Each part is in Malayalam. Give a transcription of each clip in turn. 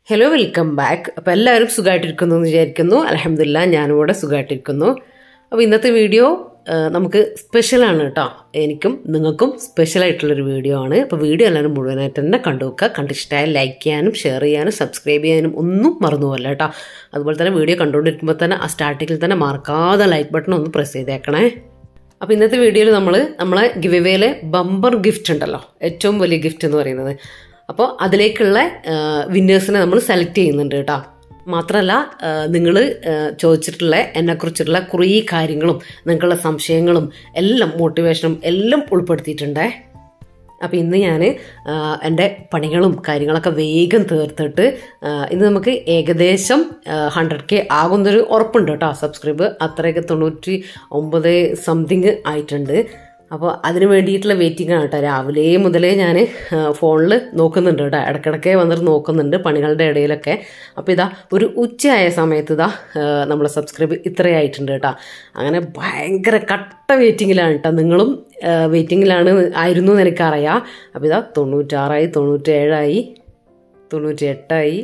Hello welcome back. അപ്പോൾ എല്ലാവരും സുഖമായിട്ടിരിക്കുന്നു എന്ന് വിചാരിക്കുന്നു. അൽഹംദുലില്ലാ ഞാനും കൂടെ സുഖമായിട്ടിരിക്കുന്നു. അപ്പോൾ ഇന്നത്തെ വീഡിയോ നമുക്ക് സ്പെഷ്യലാണ് കേട്ടോ. എനിക്കും നിങ്ങൾക്കും സ്പെഷ്യലായിട്ടുള്ളൊരു വീഡിയോ ആണ്. അപ്പോൾ വീഡിയോ എല്ലാവരും മുഴുവനായിട്ട് തന്നെ കണ്ടുവെക്കുക. കണ്ടിഷ്ടമായി ലൈക്ക് ചെയ്യാനും ഷെയർ ചെയ്യാനും സബ്സ്ക്രൈബ് ചെയ്യാനും ഒന്നും മറന്നുപോകല്ല കേട്ടോ. അതുപോലെ തന്നെ വീഡിയോ കണ്ടുകൊണ്ടിരിക്കുമ്പോൾ തന്നെ ആ സ്റ്റാർട്ടിങ്ങിൽ തന്നെ മറക്കാതെ ലൈക്ക് ബട്ടൺ ഒന്ന് പ്രസ് ചെയ്തേക്കണേ. അപ്പോൾ ഇന്നത്തെ വീഡിയോയിൽ നമ്മളെ ഗിവ് എവേയിലെ ബമ്പർ ഗിഫ്റ്റ് ഉണ്ടല്ലോ, ഏറ്റവും വലിയ ഗിഫ്റ്റ് എന്ന് പറയുന്നത്. അപ്പോൾ അതിലേക്കുള്ള വിന്നേഴ്സിനെ നമ്മൾ സെലക്ട് ചെയ്യുന്നുണ്ട് കേട്ടോ. മാത്രമല്ല നിങ്ങൾ ചോദിച്ചിട്ടുള്ള എന്നെക്കുറിച്ചിട്ടുള്ള കുറേ കാര്യങ്ങളും നിങ്ങൾക്കുള്ള സംശയങ്ങളും എല്ലാം മോട്ടിവേഷനും എല്ലാം ഉൾപ്പെടുത്തിയിട്ടുണ്ടേ. അപ്പോൾ ഇന്ന് ഞാൻ എൻ്റെ പണികളും കാര്യങ്ങളൊക്കെ വേഗം തീർത്തിട്ട് ഇന്ന് നമുക്ക് ഏകദേശം 100K ആകുന്നൊരു ഉറപ്പുണ്ട് കേട്ടോ. സബ്സ്ക്രൈബ് അത്രയൊക്കെ 99 സംതിങ് ആയിട്ടുണ്ട്. അപ്പോൾ അതിന് വേണ്ടിയിട്ടുള്ള വെയിറ്റിംഗ് ആണ് കേട്ടോ. രാവിലെ മുതലേ ഞാൻ ഫോണിൽ നോക്കുന്നുണ്ട് കേട്ടോ, ഇടയ്ക്കിടയ്ക്ക് വന്നിട്ട് നോക്കുന്നുണ്ട് പണികളുടെ ഇടയിലൊക്കെ. അപ്പോൾ ഇതാ ഒരു ഉച്ചയായ സമയത്ത് ഇതാ നമ്മളെ സബ്സ്ക്രൈബ് ഇത്രയായിട്ടുണ്ട് കേട്ടോ. അങ്ങനെ ഭയങ്കര കട്ട വെയിറ്റിങ്ങിലാണ് കേട്ടോ. നിങ്ങളും വെയിറ്റിങ്ങിലാണ് ആയിരുന്നു എന്ന് എനിക്കറിയാം. അപ്പോൾ ഇതാ 96 97 98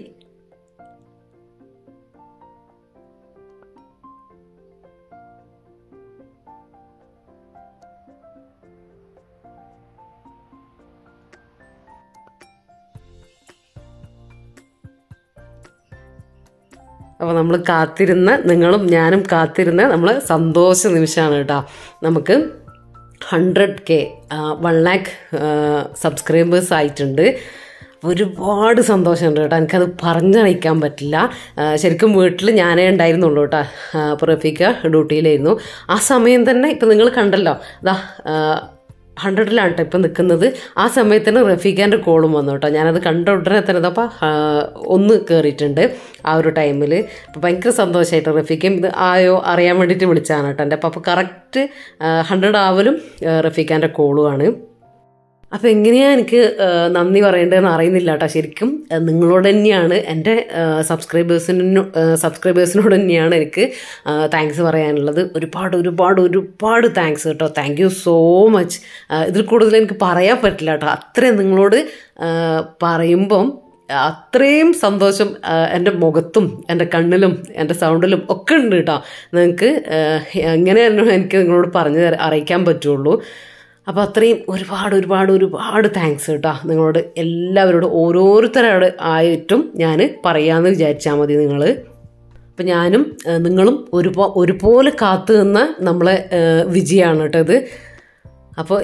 അപ്പോൾ നമ്മൾ കാത്തിരുന്ന, നിങ്ങളും ഞാനും കാത്തിരുന്ന നമ്മൾ സന്തോഷ നിമിഷമാണ് കേട്ടോ. നമുക്ക് 100K 1 lakh സബ്സ്ക്രൈബേഴ്സ് ആയിട്ടുണ്ട്. ഒരുപാട് സന്തോഷമുണ്ട് കേട്ടോ. എനിക്കത് പറഞ്ഞറിയിക്കാൻ പറ്റില്ല. ശരിക്കും വീട്ടിൽ ഞാനേ ഉണ്ടായിരുന്നുള്ളൂ കേട്ടോ. അപ്പോൾ റഫീഖ ഡ്യൂട്ടിയിലായിരുന്നു ആ സമയം തന്നെ. ഇപ്പം നിങ്ങൾ കണ്ടല്ലോ, അതാ 100ലാണ് കേട്ടോ ഇപ്പം നിൽക്കുന്നത്. ആ സമയത്തിന് റഫീഖാൻ്റെ കോളും വന്നു കേട്ടോ. ഞാനത് കണ്ട ഉടനെ തന്നെ അപ്പോൾ ഒന്ന് കയറിയിട്ടുണ്ട് ആ ഒരു ടൈമിൽ. അപ്പോൾ ഭയങ്കര സന്തോഷമായിട്ട് റഫീഖയും ഇത് ആയോ അറിയാൻ വേണ്ടിയിട്ട് വിളിച്ചാണ് കേട്ടോ എൻ്റെ. അപ്പോൾ കറക്റ്റ് 100 ആവലും റഫീഖാൻ്റെ കോളുമാണ്. അപ്പോൾ എങ്ങനെയാണ് എനിക്ക് നന്ദി പറയേണ്ടതെന്ന് അറിയുന്നില്ല കേട്ടോ. ശരിക്കും നിങ്ങളോട് തന്നെയാണ്, എൻ്റെ സബ്സ്ക്രൈബേഴ്സിനോട് തന്നെയാണ് എനിക്ക് താങ്ക്സ് പറയാനുള്ളത്. ഒരുപാട് താങ്ക്സ് കേട്ടോ. Thank you so much. ഇതിൽ കൂടുതൽ എനിക്ക് പറയാൻ പറ്റില്ല കേട്ടോ. അത്രയും നിങ്ങളോട് പറയുമ്പം അത്രയും സന്തോഷം എൻ്റെ മുഖത്തും എൻ്റെ കണ്ണിലും എൻ്റെ സൗണ്ടിലും ഒക്കെ ഉണ്ട് കേട്ടോ. നിങ്ങൾക്ക് എങ്ങനെയായിരുന്നു എനിക്ക് നിങ്ങളോട് പറഞ്ഞ് അറിയിക്കാൻ പറ്റുള്ളൂ. അപ്പോൾ അത്രയും ഒരുപാട് താങ്ക്സ് കേട്ടോ നിങ്ങളോട് എല്ലാവരോടും. ഓരോരുത്തരോട് ആയിട്ടും ഞാൻ പറയാമെന്ന് വിചാരിച്ചാൽ മതി നിങ്ങൾ. അപ്പം ഞാനും നിങ്ങളും ഒരുപോലെ കാത്തു നിന്ന നമ്മളെ വിജയമാണ് കേട്ടോ ഇത്. അപ്പോൾ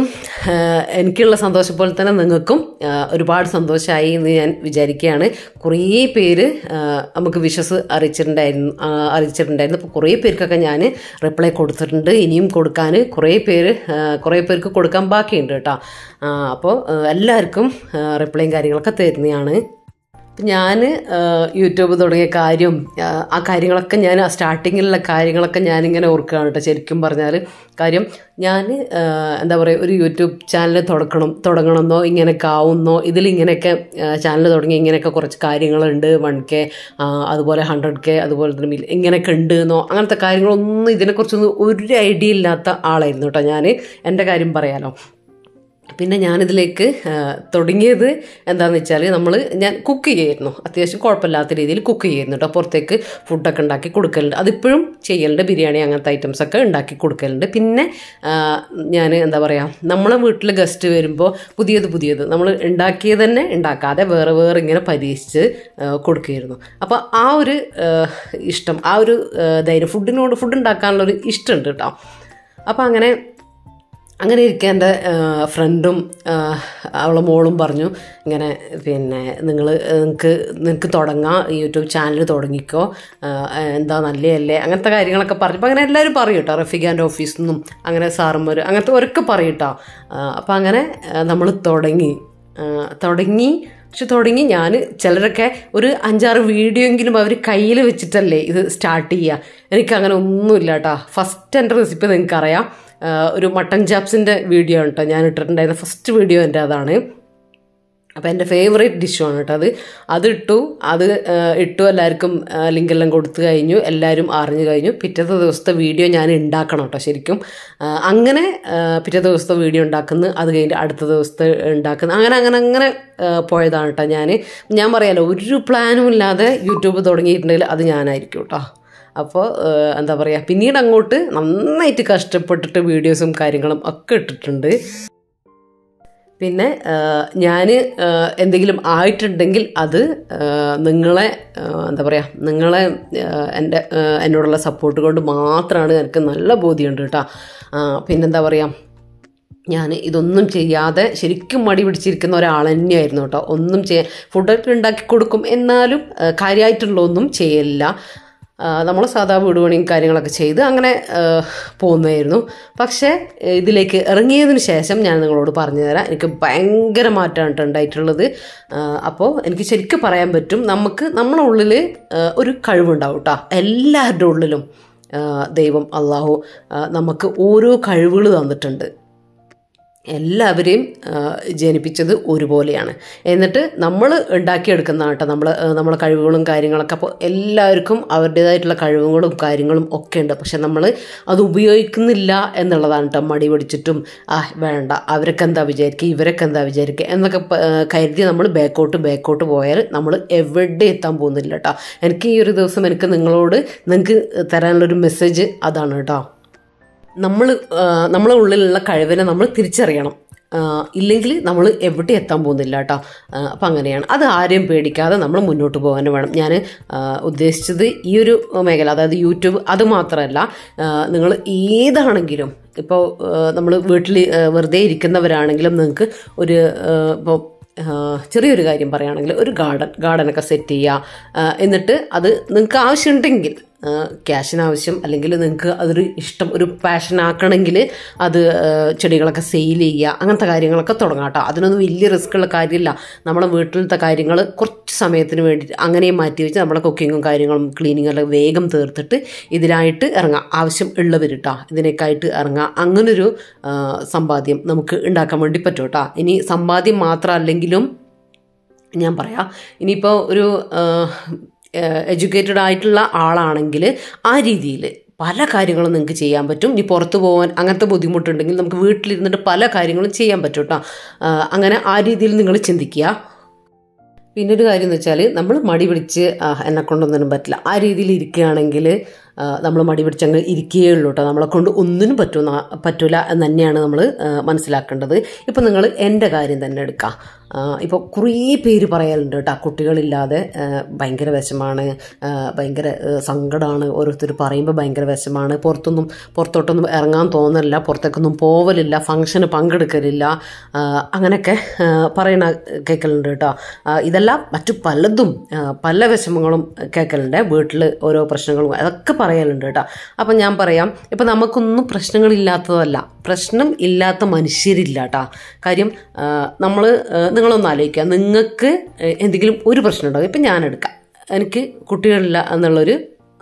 എനിക്കുള്ള സന്തോഷം പോലെ തന്നെ നിങ്ങൾക്കും ഒരുപാട് സന്തോഷമായി എന്ന് ഞാൻ വിചാരിക്കുകയാണ്. കുറേ പേര് നമുക്ക് വിഷസ് അറിയിച്ചിട്ടുണ്ടായിരുന്നു. അപ്പോൾ കുറേ പേർക്കൊക്കെ ഞാൻ റിപ്ലൈ കൊടുത്തിട്ടുണ്ട്. ഇനിയും കൊടുക്കാൻ കുറേ പേർക്ക് കൊടുക്കാൻ ബാക്കിയുണ്ട് കേട്ടോ. അപ്പോൾ എല്ലാവർക്കും റിപ്ലൈയും കാര്യങ്ങളൊക്കെ തരുന്നതാണ്. ഞാൻ യൂട്യൂബ് തുടങ്ങിയ കാര്യം, ആ കാര്യങ്ങളൊക്കെ ഞാൻ സ്റ്റാർട്ടിങ്ങിലുള്ള കാര്യങ്ങളൊക്കെ ഞാനിങ്ങനെ ഓർക്കുകയാണ് കേട്ടോ. ശരിക്കും പറഞ്ഞാൽ കാര്യം ഞാൻ എന്താ പറയുക, ഒരു യൂട്യൂബ് ചാനൽ തുടങ്ങണമെന്നോ ഇങ്ങനെയൊക്കെ ആവുന്നോ, ഇതിലിങ്ങനെയൊക്കെ ചാനൽ തുടങ്ങി ഇങ്ങനെയൊക്കെ കുറച്ച് കാര്യങ്ങളുണ്ട്, 1K അതുപോലെ 100K അതുപോലെ തന്നെ ഇങ്ങനെയൊക്കെ ഉണ്ട് എന്നോ അങ്ങനത്തെ കാര്യങ്ങളൊന്നും ഇതിനെക്കുറിച്ചൊന്നും ഒരു ഐഡിയ ഇല്ലാത്ത ആളായിരുന്നു കേട്ടോ ഞാൻ. എൻ്റെ കാര്യം പറയാലോ. പിന്നെ ഞാനിതിലേക്ക് തുടങ്ങിയത് എന്താണെന്ന് വെച്ചാൽ ഞാൻ കുക്ക് ചെയ്യായിരുന്നു. അത്യാവശ്യം കുഴപ്പമില്ലാത്ത രീതിയിൽ കുക്ക് ചെയ്യുന്നു കേട്ടോ. പുറത്തേക്ക് ഫുഡൊക്കെ ഉണ്ടാക്കി കൊടുക്കലുണ്ട്. അതിപ്പോഴും ചെയ്യലുണ്ട്. ബിരിയാണി അങ്ങനത്തെ ഐറ്റംസൊക്കെ ഉണ്ടാക്കി കൊടുക്കലുണ്ട്. പിന്നെ ഞാൻ എന്താ പറയുക, നമ്മളെ വീട്ടിൽ ഗസ്റ്റ് വരുമ്പോൾ പുതിയത് നമ്മൾ ഉണ്ടാക്കിയത് തന്നെ ഉണ്ടാക്കാതെ വേറെ ഇങ്ങനെ പരീക്ഷിച്ച് കൊടുക്കുകയായിരുന്നു. അപ്പോൾ ആ ഒരു ഇഷ്ടം, ആ ഒരു ധൈര്യം, ഫുഡ് ഉണ്ടാക്കാനുള്ളൊരു ഇഷ്ടമുണ്ട് കേട്ടോ. അപ്പോൾ അങ്ങനെ ഇരിക്കാൻ എൻ്റെ ഫ്രണ്ടും അവളെ മോളും പറഞ്ഞു, ഇങ്ങനെ പിന്നെ നിനക്ക് തുടങ്ങാം, യൂട്യൂബ് ചാനൽ തുടങ്ങിക്കോ, എന്താ നല്ലതല്ലേ, അങ്ങനത്തെ കാര്യങ്ങളൊക്കെ പറഞ്ഞു. അപ്പോൾ അങ്ങനെ എല്ലാവരും പറയും കേട്ടോ. റഫീഖാൻ്റെ ഓഫീസിൽ നിന്നും അങ്ങനെ സാറന്മാർ അങ്ങനത്തെ ഒരൊക്കെ പറയും കേട്ടോ. അപ്പോൾ അങ്ങനെ നമ്മൾ തുടങ്ങി ഞാൻ ചിലരൊക്കെ ഒരു 5-6 വീഡിയോ എങ്കിലും അവർ കയ്യിൽ വെച്ചിട്ടല്ലേ ഇത് സ്റ്റാർട്ട് ചെയ്യുക. എനിക്കങ്ങനെ ഒന്നുമില്ല കേട്ടോ. ഫസ്റ്റ് എൻ്റെ റെസിപ്പി നിങ്ങൾക്കറിയാം, ഒരു മട്ടൻ ചാപ്സിൻ്റെ വീഡിയോ ആണ് കേട്ടോ ഞാൻ ഇട്ടിട്ടുണ്ടായിരുന്ന ഫസ്റ്റ് വീഡിയോ എൻ്റെ അതാണ്. അപ്പോൾ എൻ്റെ ഫേവറേറ്റ് ഡിഷാണ് കേട്ടോ അത് ഇട്ടു എല്ലാവർക്കും ലിങ്കെല്ലാം കൊടുത്തു കഴിഞ്ഞു, എല്ലാവരും അറിഞ്ഞു കഴിഞ്ഞു. പിറ്റത്തെ ദിവസത്തെ വീഡിയോ ഞാൻ ഉണ്ടാക്കണം കേട്ടോ ശരിക്കും. അങ്ങനെ പിറ്റേ ദിവസത്തെ വീഡിയോ ഉണ്ടാക്കുന്നു, അത് കഴിഞ്ഞിട്ട് അടുത്ത ദിവസത്തെ ഉണ്ടാക്കുന്നു, അങ്ങനെ പോയതാണ് കേട്ടോ. ഞാൻ പറയാലോ, ഒരു പ്ലാനും ഇല്ലാതെ യൂട്യൂബ് തുടങ്ങിയിട്ടുണ്ടെങ്കിൽ അത് ഞാനായിരിക്കും കേട്ടോ. അപ്പോൾ എന്താ പറയുക, പിന്നീട് അങ്ങോട്ട് നന്നായിട്ട് കഷ്ടപ്പെട്ടിട്ട് വീഡിയോസും കാര്യങ്ങളും ഒക്കെ ഇട്ടിട്ടുണ്ട്. പിന്നെ ഞാൻ എന്തെങ്കിലും ആയിട്ടുണ്ടെങ്കിൽ അത് നിങ്ങളെ എന്താ പറയുക, എന്നോടുള്ള സപ്പോർട്ട് കൊണ്ട് മാത്രമാണ്. എനിക്ക് നല്ല ബോധ്യമുണ്ട് കേട്ടോ. പിന്നെന്താ പറയുക, ഞാൻ ഇതൊന്നും ചെയ്യാതെ ശരിക്കും മടി പിടിച്ചിരിക്കുന്ന ഒരാൾ തന്നെയായിരുന്നു കേട്ടോ. ഒന്നും ഫുഡൊക്കെ ഉണ്ടാക്കി കൊടുക്കും, എന്നാലും കാര്യമായിട്ടുള്ളതൊന്നും ചെയ്യില്ല. നമ്മൾ സാധാ വീട് പണിയും കാര്യങ്ങളൊക്കെ ചെയ്ത് അങ്ങനെ പോകുന്നതായിരുന്നു. പക്ഷേ ഇതിലേക്ക് ഇറങ്ങിയതിന് ശേഷം ഞാൻ നിങ്ങളോട് പറഞ്ഞു തരാം, എനിക്ക് ഭയങ്കര മാറ്റമാണ് ഉണ്ടായിട്ടുള്ളത്. അപ്പോൾ എനിക്ക് ശരിക്കും പറയാൻ പറ്റും, നമ്മളെ ഉള്ളിൽ ഒരു കഴിവുണ്ടാവും കേട്ടോ. എല്ലാവരുടെ ഉള്ളിലും ദൈവം അള്ളാഹു നമുക്ക് ഓരോ കഴിവുകൾ തന്നിട്ടുണ്ട്. എല്ലാവരെയും ജനിപ്പിച്ചത് ഒരുപോലെയാണ്. എന്നിട്ട് നമ്മൾ ഉണ്ടാക്കിയെടുക്കുന്നതാണ് കേട്ടോ നമ്മളെ കഴിവുകളും കാര്യങ്ങളൊക്കെ. അപ്പോൾ എല്ലാവർക്കും അവരുടേതായിട്ടുള്ള കഴിവുകളും കാര്യങ്ങളും ഒക്കെ ഉണ്ട്. പക്ഷെ നമ്മൾ അത് ഉപയോഗിക്കുന്നില്ല എന്നുള്ളതാണ് കേട്ടോ. മടി പിടിച്ചിട്ടും വേണ്ട, അവരൊക്കെ എന്താ വിചാരിക്കുക, ഇവരൊക്കെ എന്താ വിചാരിക്കുക എന്നൊക്കെ കരുതി നമ്മൾ ബാക്കോട്ട് പോയാൽ നമ്മൾ എവിടെ എത്താൻ പോകുന്നില്ല കേട്ടോ. എനിക്ക് ഈ ഒരു ദിവസം നിങ്ങൾക്ക് തരാനുള്ളൊരു മെസ്സേജ് അതാണ് കേട്ടോ. നമ്മളെ ഉള്ളിലുള്ള കഴിവിനെ നമ്മൾ തിരിച്ചറിയണം, ഇല്ലെങ്കിൽ നമ്മൾ എവിടെ എത്താൻ പോകുന്നില്ല കേട്ടോ. അപ്പം അങ്ങനെയാണ്. അത് ആരെയും പേടിക്കാതെ നമ്മൾ മുന്നോട്ട് പോകാൻ വേണം. ഞാൻ ഉദ്ദേശിച്ചത് ഈ ഒരു മേഖല, അതായത് യൂട്യൂബ്, അത് മാത്രമല്ല, നിങ്ങൾ ഏതാണെങ്കിലും, ഇപ്പോൾ നമ്മൾ വീട്ടിൽ വെറുതെ ഇരിക്കുന്നവരാണെങ്കിലും നിങ്ങൾക്ക് ഇപ്പോൾ ചെറിയൊരു കാര്യം പറയുകയാണെങ്കിൽ ഒരു ഗാർഡനൊക്കെ സെറ്റ് ചെയ്യുക. എന്നിട്ട് അത് നിങ്ങൾക്ക് ആവശ്യമുണ്ടെങ്കിൽ, ക്യാഷിന് ആവശ്യം അല്ലെങ്കിൽ നിങ്ങൾക്ക് അതൊരു ഇഷ്ടം, ഒരു പാഷൻ ആക്കണമെങ്കിൽ അത് ചെടികളൊക്കെ സെയിൽ ചെയ്യുക, അങ്ങനത്തെ കാര്യങ്ങളൊക്കെ തുടങ്ങാം കേട്ടോ. അതിനൊന്നും വലിയ റിസ്ക് ഉള്ള കാര്യമില്ല. നമ്മളെ വീട്ടിലത്തെ കാര്യങ്ങൾ കുറച്ച് സമയത്തിന് വേണ്ടിയിട്ട് അങ്ങനെയും മാറ്റി വെച്ച് നമ്മളെ കുക്കിങ്ങും കാര്യങ്ങളും ക്ലീനിങ്ങെല്ലാം വേഗം തീർത്തിട്ട് ഇതിനായിട്ട് ഇറങ്ങാം. ആവശ്യം ഉള്ളവർ കേട്ടോ, ഇതിനേക്കായിട്ട് ഇറങ്ങാം. അങ്ങനൊരു സമ്പാദ്യം നമുക്ക് ഉണ്ടാക്കാൻ വേണ്ടി പറ്റും കേട്ടോ. ഇനി സമ്പാദ്യം മാത്രമല്ലെങ്കിലും ഞാൻ പറയാം, ഇനിയിപ്പോൾ ഒരു എഡ്യൂക്കേറ്റഡ് ആയിട്ടുള്ള ആളാണെങ്കിൽ ആ രീതിയിൽ പല കാര്യങ്ങളും നിങ്ങൾക്ക് ചെയ്യാൻ പറ്റും. ഇനി പുറത്ത് പോകാൻ അങ്ങനത്തെ ബുദ്ധിമുട്ടുണ്ടെങ്കിൽ നമുക്ക് വീട്ടിലിരുന്നിട്ട് പല കാര്യങ്ങളും ചെയ്യാൻ പറ്റും കേട്ടോ. അങ്ങനെ ആ രീതിയിൽ നിങ്ങൾ ചിന്തിക്കുക. പിന്നൊരു കാര്യം എന്ന് വെച്ചാൽ, നമ്മൾ മടി പിടിച്ച് എന്നെ കൊണ്ടൊന്നിനും പറ്റില്ല, ആ രീതിയിൽ ഇരിക്കുകയാണെങ്കിൽ നമ്മൾ മടി പിടിച്ചങ്ങ് ഇരിക്കുകയേ ഉള്ളൂ കേട്ടോ. നമ്മളെ കൊണ്ട് ഒന്നിനും പറ്റൂല എന്ന് തന്നെയാണ് നമ്മൾ മനസ്സിലാക്കേണ്ടത്. ഇപ്പം നിങ്ങൾ എൻ്റെ കാര്യം തന്നെ എടുക്കുക. ഇപ്പോൾ കുറേ പേര് പറയാറുണ്ട് കേട്ടോ, കുട്ടികളില്ലാതെ ഭയങ്കര വിഷമാണ്, ഭയങ്കര സങ്കടമാണ്, ഓരോരുത്തർ പറയുമ്പോൾ ഭയങ്കര വിഷമാണ്, പുറത്തോട്ടൊന്നും ഇറങ്ങാൻ തോന്നലില്ല, പുറത്തേക്കൊന്നും പോവലില്ല, ഫംഗ്ഷന് പങ്കെടുക്കലില്ല, അങ്ങനെയൊക്കെ പറയണ കേൾക്കലുണ്ട് കേട്ടോ. ഇതെല്ലാം മറ്റു പലതും പല വിഷമങ്ങളും കേൾക്കലുണ്ട്, വീട്ടിൽ ഓരോ പ്രശ്നങ്ങളും അതൊക്കെ പറയലുണ്ട് കേട്ടോ. അപ്പം ഞാൻ പറയാം, ഇപ്പം നമുക്കൊന്നും പ്രശ്നങ്ങളില്ലാത്തതല്ല, പ്രശ്നം ഇല്ലാത്ത മനുഷ്യരില്ല കേട്ടോ. കാര്യം നിങ്ങളൊന്ന് ആലോചിക്കുക, നിങ്ങൾക്ക് എന്തെങ്കിലും ഒരു പ്രശ്നം ഉണ്ടാകും. ഇപ്പം ഞാനെടുക്കാം, എനിക്ക് കുട്ടികളില്ല എന്നുള്ളൊരു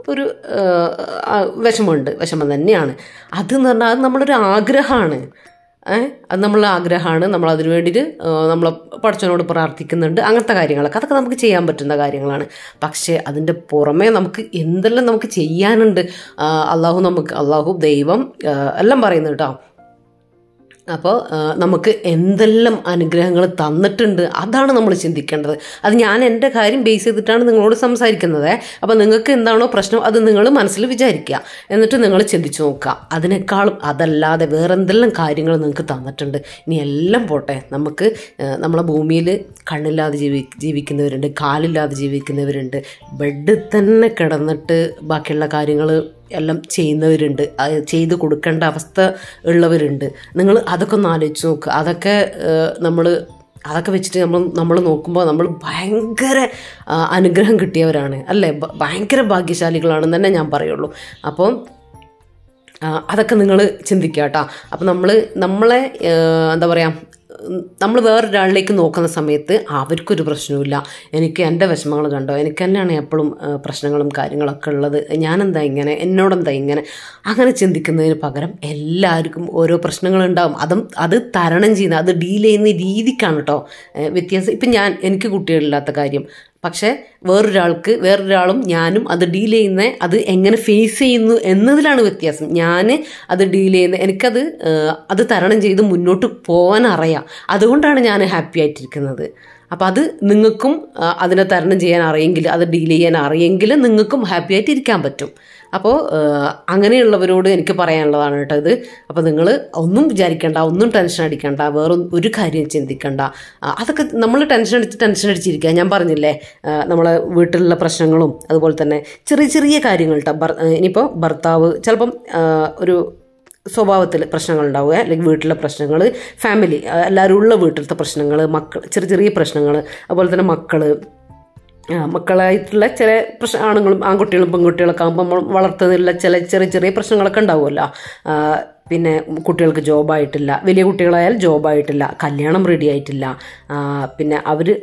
വിഷമം തന്നെയാണ്. അതെന്ന് പറഞ്ഞാൽ അത് നമ്മളൊരു ആഗ്രഹമാണ്, അത് നമ്മളുടെ ആഗ്രഹമാണ്. നമ്മളതിനു വേണ്ടിയിട്ട് നമ്മൾ പടച്ചവനോട് പ്രാർത്ഥിക്കുന്നുണ്ട്. അങ്ങനത്തെ കാര്യങ്ങളൊക്കെ അതൊക്കെ നമുക്ക് ചെയ്യാൻ പറ്റുന്ന കാര്യങ്ങളാണ്. പക്ഷേ അതിൻ്റെ പുറമേ നമുക്ക് എന്തെല്ലാം നമുക്ക് ചെയ്യാനുണ്ട്. അള്ളാഹു ദൈവം എല്ലാം പറയുന്നു കേട്ടോ. അപ്പോൾ നമുക്ക് എന്തെല്ലാം അനുഗ്രഹങ്ങൾ തന്നിട്ടുണ്ട്, അതാണ് നമ്മൾ ചിന്തിക്കേണ്ടത്. അത് ഞാൻ എൻ്റെ കാര്യം ബേസ് ചെയ്തിട്ടാണ് നിങ്ങളോട് സംസാരിക്കുന്നത്. അപ്പോൾ നിങ്ങൾക്ക് എന്താണോ പ്രശ്നം അത് നിങ്ങൾ മനസ്സിൽ വിചാരിക്കുക, എന്നിട്ട് നിങ്ങൾ ചിന്തിച്ച് നോക്കുക. അതിനേക്കാളും അതല്ലാതെ വേറെ എന്തെല്ലാം കാര്യങ്ങൾ നിങ്ങൾക്ക് തന്നിട്ടുണ്ട്. ഇനി എല്ലാം പോട്ടെ, നമുക്ക് നമ്മളെ ഭൂമിയിൽ കണ്ണില്ലാതെ ജീവിക്കുന്നവരുണ്ട്, കാലില്ലാതെ ജീവിക്കുന്നവരുണ്ട്, ബെഡിൽ തന്നെ കിടന്നിട്ട് ബാക്കിയുള്ള കാര്യങ്ങൾ എല്ലാം ചെയ്യുന്നവരുണ്ട്, ചെയ്ത് കൊടുക്കേണ്ട അവസ്ഥ ഉള്ളവരുണ്ട്. നിങ്ങൾ അതൊക്കെ ഒന്ന് ആലോചിച്ച് നോക്കുക. അതൊക്കെ വെച്ചിട്ട് നമ്മൾ നോക്കുമ്പോൾ നമ്മൾ ഭയങ്കര അനുഗ്രഹം കിട്ടിയവരാണ് അല്ലേ, ഭയങ്കര ഭാഗ്യശാലികളാണെന്ന് തന്നെ ഞാൻ പറയുള്ളൂ. അപ്പോൾ അതൊക്കെ നിങ്ങൾ ചിന്തിക്കുക കേട്ടോ. അപ്പം നമ്മളെ എന്താ പറയുക, നമ്മൾ വേറൊരാളിലേക്ക് നോക്കുന്ന സമയത്ത് അവർക്കൊരു പ്രശ്നവുമില്ല. എനിക്ക് എൻ്റെ വിഷമങ്ങൾ കണ്ടോ, എനിക്ക് തന്നെയാണ് എപ്പോഴും പ്രശ്നങ്ങളും കാര്യങ്ങളൊക്കെ ഉള്ളത്, ഞാനെന്താ ഇങ്ങനെ, എന്നോടെന്താ ഇങ്ങനെ, അങ്ങനെ ചിന്തിക്കുന്നതിന് പകരം എല്ലാവർക്കും ഓരോ പ്രശ്നങ്ങളുണ്ടാകും. അത് തരണം ചെയ്യുന്ന, അത് ഡീൽ ചെയ്യുന്ന രീതിക്കാണ് കേട്ടോ വ്യത്യാസം. ഇപ്പം എനിക്ക് കുട്ടികളില്ലാത്ത കാര്യം, പക്ഷേ വേറൊരാളും ഞാനും അത് ഡീൽ ചെയ്യുന്ന, അത് എങ്ങനെ ഫേസ് ചെയ്യുന്നു എന്നതിലാണ് വ്യത്യാസം. ഞാൻ അത് ഡീൽ ചെയ്യുന്ന, അത് തരണം ചെയ്ത് മുന്നോട്ട് പോകാൻ അറിയാം. അതുകൊണ്ടാണ് ഞാൻ ഹാപ്പി ആയിട്ടിരിക്കുന്നത്. അപ്പോൾ അത് നിങ്ങൾക്കും അതിനെ തരണം ചെയ്യാൻ അറിയെങ്കിൽ, അത് ഡീൽ ചെയ്യാൻ അറിയെങ്കിൽ നിങ്ങൾക്കും ഹാപ്പി ആയിട്ട് ഇരിക്കാൻ പറ്റും. അപ്പോൾ അങ്ങനെയുള്ളവരോട് എനിക്ക് പറയാനുള്ളതാണ് കേട്ടോ ഇത്. അപ്പോൾ നിങ്ങൾ ഒന്നും വിചാരിക്കേണ്ട, ഒന്നും ടെൻഷൻ അടിക്കേണ്ട, വേറെ ഒരു കാര്യം ചിന്തിക്കേണ്ട. അതൊക്കെ നമ്മൾ ടെൻഷൻ അടിച്ചിരിക്കുക. ഞാൻ പറഞ്ഞില്ലേ, നമ്മളെ വീട്ടിലുള്ള പ്രശ്നങ്ങളും അതുപോലെ തന്നെ ചെറിയ ചെറിയ കാര്യങ്ങൾ കേട്ടോ. ഇനിയിപ്പോൾ ഭർത്താവ് ചിലപ്പം ഒരു സ്വഭാവത്തിൽ പ്രശ്നങ്ങളുണ്ടാവുക, അല്ലെങ്കിൽ വീട്ടിലെ പ്രശ്നങ്ങൾ, ഫാമിലി എല്ലാവരും ഉള്ള വീട്ടിലത്തെ പ്രശ്നങ്ങൾ, മക്കൾ ചെറിയ ചെറിയ പ്രശ്നങ്ങൾ, അതുപോലെ തന്നെ മക്കളായിട്ടുള്ള ചില ആൺകുട്ടികളും പെൺകുട്ടികളൊക്കെ ആകുമ്പോൾ നമ്മൾ വളർത്തുന്നതിലുള്ള ചില ചെറിയ ചെറിയ പ്രശ്നങ്ങളൊക്കെ ഉണ്ടാവുമല്ലോ. പിന്നെ കുട്ടികൾക്ക് ജോബായിട്ടില്ല, വലിയ കുട്ടികളായാൽ ജോബായിട്ടില്ല, കല്യാണം റെഡി ആയിട്ടില്ല, പിന്നെ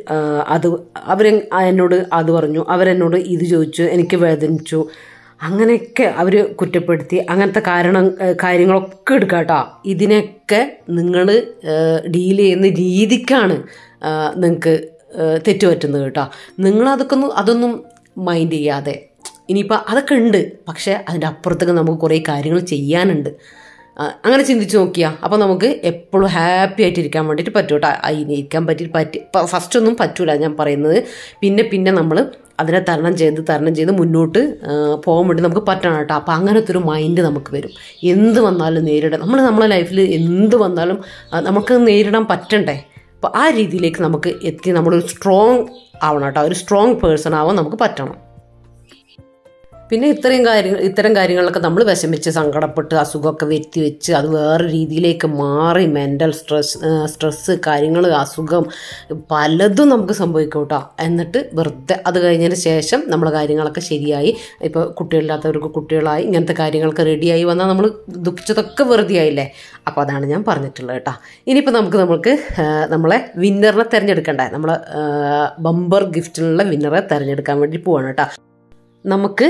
എന്നോട് അത് പറഞ്ഞു, അവരെന്നോട് ഇത് ചോദിച്ചു, എനിക്ക് വേദനിച്ചു, അങ്ങനെയൊക്കെ അവർ കുറ്റപ്പെടുത്തി, അങ്ങനത്തെ കാര്യങ്ങളൊക്കെ എടുക്കുക കേട്ടോ. ഇതിനൊക്കെ നിങ്ങൾ ഡീൽ ചെയ്യുന്ന രീതിക്കാണ് നിങ്ങൾക്ക് തെറ്റ് പറ്റുന്നത് കേട്ടോ. അതൊന്നും മൈൻഡ് ചെയ്യാതെ, ഇനിയിപ്പോൾ അതൊക്കെ ഉണ്ട്, പക്ഷേ അതിൻ്റെ അപ്പുറത്തേക്ക് നമുക്ക് കുറേ കാര്യങ്ങൾ ചെയ്യാനുണ്ട്. അങ്ങനെ ചിന്തിച്ച് നോക്കിയാൽ അപ്പോൾ നമുക്ക് എപ്പോഴും ഹാപ്പി ആയിട്ടിരിക്കാൻ വേണ്ടിയിട്ട് പറ്റും കേട്ടോ. ഇരിക്കാൻ ഫസ്റ്റൊന്നും പറ്റൂല ഞാൻ പറയുന്നത്. പിന്നെ നമ്മൾ അതിനെ തരണം ചെയ്ത് മുന്നോട്ട് പോകാൻ വേണ്ടി നമുക്ക് പറ്റണം കേട്ടോ. അപ്പോൾ അങ്ങനത്തെ ഒരു മൈൻഡ് നമുക്ക് വരും. എന്ത് വന്നാലും നേരിടാൻ, നമ്മളെ ലൈഫിൽ എന്ത് വന്നാലും നമുക്ക് നേരിടാൻ പറ്റണ്ടേ. അപ്പോൾ ആ രീതിയിലേക്ക് നമുക്ക് എത്തി നമ്മളൊരു സ്ട്രോങ് ആവണം കേട്ടോ. ഒരു സ്ട്രോങ് പേഴ്സൺ ആവാൻ നമുക്ക് പറ്റണം. പിന്നെ ഇത്തരം കാര്യങ്ങളിലൊക്കെ നമ്മൾ സങ്കടപ്പെട്ട് അസുഖമൊക്കെ വെച്ച് അത് വേറെ രീതിയിലേക്ക് മാറി മെൻ്റൽ സ്ട്രെസ്സ് കാര്യങ്ങൾ, അസുഖം പലതും നമുക്ക് സംഭവിക്കും കേട്ടോ. എന്നിട്ട് വെറുതെ അത് കഴിഞ്ഞതിന് ശേഷം നമ്മളെ കാര്യങ്ങളൊക്കെ ശരിയായി, ഇപ്പോൾ കുട്ടികളില്ലാത്തവർക്ക് കുട്ടികളായി, ഇങ്ങനത്തെ കാര്യങ്ങളൊക്കെ റെഡിയായി വന്നാൽ നമ്മൾ ദുഃഖിച്ചതൊക്കെ വെറുതെ ആയില്ലേ. അപ്പോൾ അതാണ് ഞാൻ പറഞ്ഞിട്ടുള്ളത് കേട്ടോ. ഇനിയിപ്പോൾ നമുക്ക് നമ്മളെ വിന്നറിനെ തിരഞ്ഞെടുക്കണ്ടേ, നമ്മളെ ബമ്പർ ഗിഫ്റ്റിനുള്ള വിന്നറെ തിരഞ്ഞെടുക്കാൻ വേണ്ടി പോവാണ് കേട്ടോ. നമുക്ക്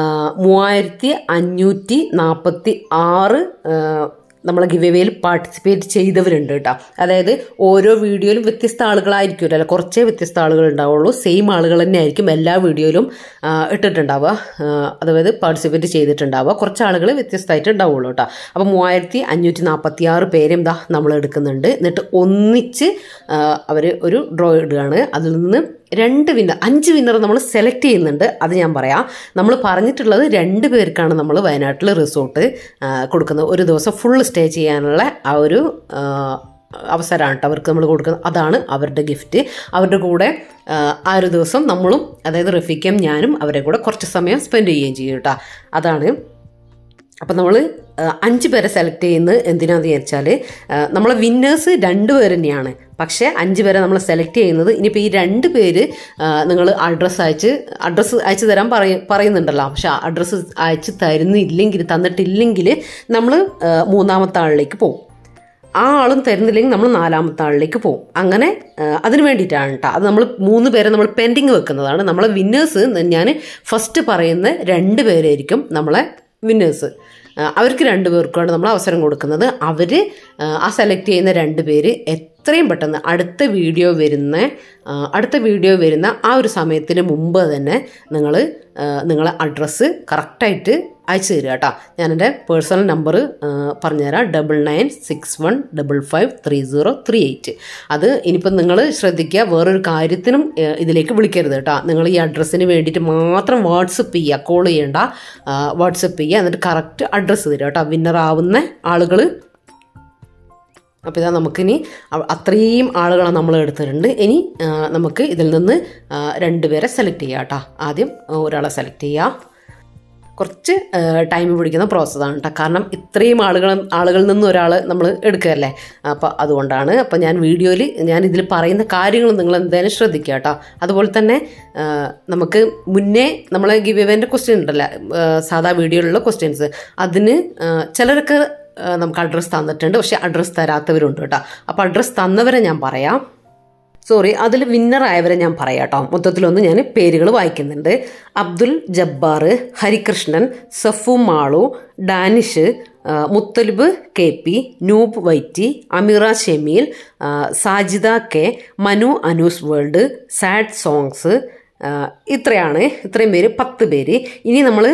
3546 നമ്മളെ ഗിവ് എവേയിൽ പാർട്ടിസിപ്പേറ്റ് ചെയ്തവരുണ്ട് കേട്ടോ. അതായത് ഓരോ വീഡിയോയിലും വ്യത്യസ്ത ആളുകളായിരിക്കുമല്ലോ, അല്ല കുറച്ചേ വ്യത്യസ്ത ആളുകൾ ഉണ്ടാവുള്ളൂ. സെയിം ആളുകൾ തന്നെ ആയിരിക്കും എല്ലാ വീഡിയോയിലും ഇട്ടിട്ടുണ്ടാവുക, അതായത് പാർട്ടിസിപ്പേറ്റ് ചെയ്തിട്ടുണ്ടാവുക. കുറച്ച് ആളുകൾ വ്യത്യസ്തമായിട്ട് ഉണ്ടാവുള്ളൂ കേട്ടോ. അപ്പോൾ 3546 പേരും നമ്മൾ എടുക്കുന്നുണ്ട്. എന്നിട്ട് ഒന്നിച്ച് അവർ ഒരു ഡ്രോ ഇടുകയാണ്. അതിൽ നിന്ന് 5 വിന്നർ നമ്മൾ സെലക്ട് ചെയ്യുന്നുണ്ട്. അത് ഞാൻ പറയാം. നമ്മൾ പറഞ്ഞിട്ടുള്ളത് 2 പേർക്കാണ് നമ്മൾ വയനാട്ടിൽ റിസോർട്ട് കൊടുക്കുന്നത്. ഒരു ദിവസം ഫുൾ സ്റ്റേ ചെയ്യാനുള്ള ആ ഒരു അവസരമാണ് കേട്ടോ അവർക്ക് നമ്മൾ കൊടുക്കുന്നത്. അതാണ് അവരുടെ ഗിഫ്റ്റ്. അവരുടെ കൂടെ ആ ഒരു ദിവസം നമ്മളും, അതായത് റഫീഖയും ഞാനും അവരെ കൂടെ കുറച്ച് സമയം സ്പെൻഡ് ചെയ്യുകയും ചെയ്യും കേട്ടോ. അതാണ്. അപ്പം നമ്മൾ 5 പേരെ സെലക്ട് ചെയ്യുന്നത് എന്തിനാണെന്ന് വിചാരിച്ചാൽ, നമ്മളെ വിന്നേഴ്സ് 2 പേർ തന്നെയാണ്. പക്ഷേ 5 പേരെ നമ്മൾ സെലക്ട് ചെയ്യുന്നത്, ഇനിയിപ്പോൾ ഈ 2 പേര് നിങ്ങൾ അഡ്രസ്സ് അയച്ചു തരാൻ പറയുന്നുണ്ടല്ലോ. പക്ഷെ അഡ്രസ്സ് അയച്ചു തന്നിട്ടില്ലെങ്കിൽ നമ്മൾ 3ാമത്തെ ആളിലേക്ക് പോകും. ആ ആളും തരുന്നില്ലെങ്കിൽ നമ്മൾ 4ാമത്തെ ആളിലേക്ക് പോകും. അങ്ങനെ അതിന് വേണ്ടിയിട്ടാണ് കേട്ടോ. അത് നമ്മൾ 3 പേരെ നമ്മൾ പെൻഡിങ് വെക്കുന്നതാണ്. നമ്മളെ വിന്നേഴ്സ് ഞാൻ ഫസ്റ്റ് പറയുന്ന 2 പേരായിരിക്കും നമ്മളെ വിന്നേഴ്സ്. അവർക്ക് 2 പേർക്കാണ് നമ്മൾ അവസരം കൊടുക്കുന്നത്. അവർ ആ സെലക്ട് ചെയ്യുന്ന 2 പേര് എത്രയും പെട്ടെന്ന് അടുത്ത വീഡിയോ വരുന്ന ആ ഒരു സമയത്തിന് മുമ്പ് തന്നെ നിങ്ങളെ അഡ്രസ്സ് കറക്റ്റായിട്ട് അയച്ചു തരിക കേട്ടോ. ഞാൻ എൻ്റെ പേഴ്സണൽ നമ്പർ പറഞ്ഞുതരാം, 9961553038. അത് ഇനിയിപ്പം നിങ്ങൾ ശ്രദ്ധിക്കുക, വേറൊരു കാര്യത്തിനും ഇതിലേക്ക് വിളിക്കരുത് കേട്ടോ. നിങ്ങൾ ഈ അഡ്രസ്സിന് വേണ്ടിയിട്ട് മാത്രം വാട്സപ്പ് ചെയ്യുക, കോൾ ചെയ്യേണ്ട, വാട്സപ്പ് ചെയ്യുക. എന്നിട്ട് കറക്റ്റ് അഡ്രസ്സ് തരിക കേട്ടോ വിന്നറാവുന്ന ആളുകൾ. അപ്പോൾ ഇതാ നമുക്കിനി അത്രയും ആളുകളെ നമ്മൾ എടുത്തിട്ടുണ്ട്. ഇനി നമുക്ക് ഇതിൽ നിന്ന് 2 പേരെ സെലക്ട് ചെയ്യാം കേട്ടോ. ആദ്യം ഒരാളെ സെലക്ട് ചെയ്യുക. കുറച്ച് ടൈം പിടിക്കുന്ന പ്രോസസ്സാണ് കേട്ടോ. കാരണം ഇത്രയും ആളുകളിൽ നിന്ന് ഒരാൾ നമ്മൾ എടുക്കുകയല്ലേ. അപ്പോൾ അതുകൊണ്ടാണ്. അപ്പോൾ ഞാൻ ഇതിൽ പറയുന്ന കാര്യങ്ങൾ നിങ്ങൾ എന്തായാലും ശ്രദ്ധിക്കുക കേട്ടോ. അതുപോലെ തന്നെ നമുക്ക് മുന്നേ നമ്മളെ ഗിവ് എവേൻ്റെ ക്വസ്റ്റ്യൻ ഉണ്ടല്ലോ, സാധാ വീഡിയോയിലുള്ള ക്വസ്റ്റ്യൻസ്, അതിന് ചിലരൊക്കെ നമുക്ക് അഡ്രസ്സ് തന്നിട്ടുണ്ട്. പക്ഷേ അഡ്രസ്സ് തരാത്തവരുണ്ട് കേട്ടോ. അപ്പോൾ അഡ്രസ്സ് തന്നവരെ ഞാൻ പറയാം. അതിൽ വിന്നറായവരെ ഞാൻ പറയാം കേട്ടോ. മൊത്തത്തിലൊന്ന് ഞാൻ പേരുകൾ വായിക്കുന്നുണ്ട്. Abdul Jabbar, Harikrishnan, Safu Malu, Danish, Muthalib KP, noob whitey, Ameera Shemeel, Sajida K, Manu Anoos world, sad songs, ഇത്രയും പേര്, 10 പേര്. ഇനി നമ്മൾ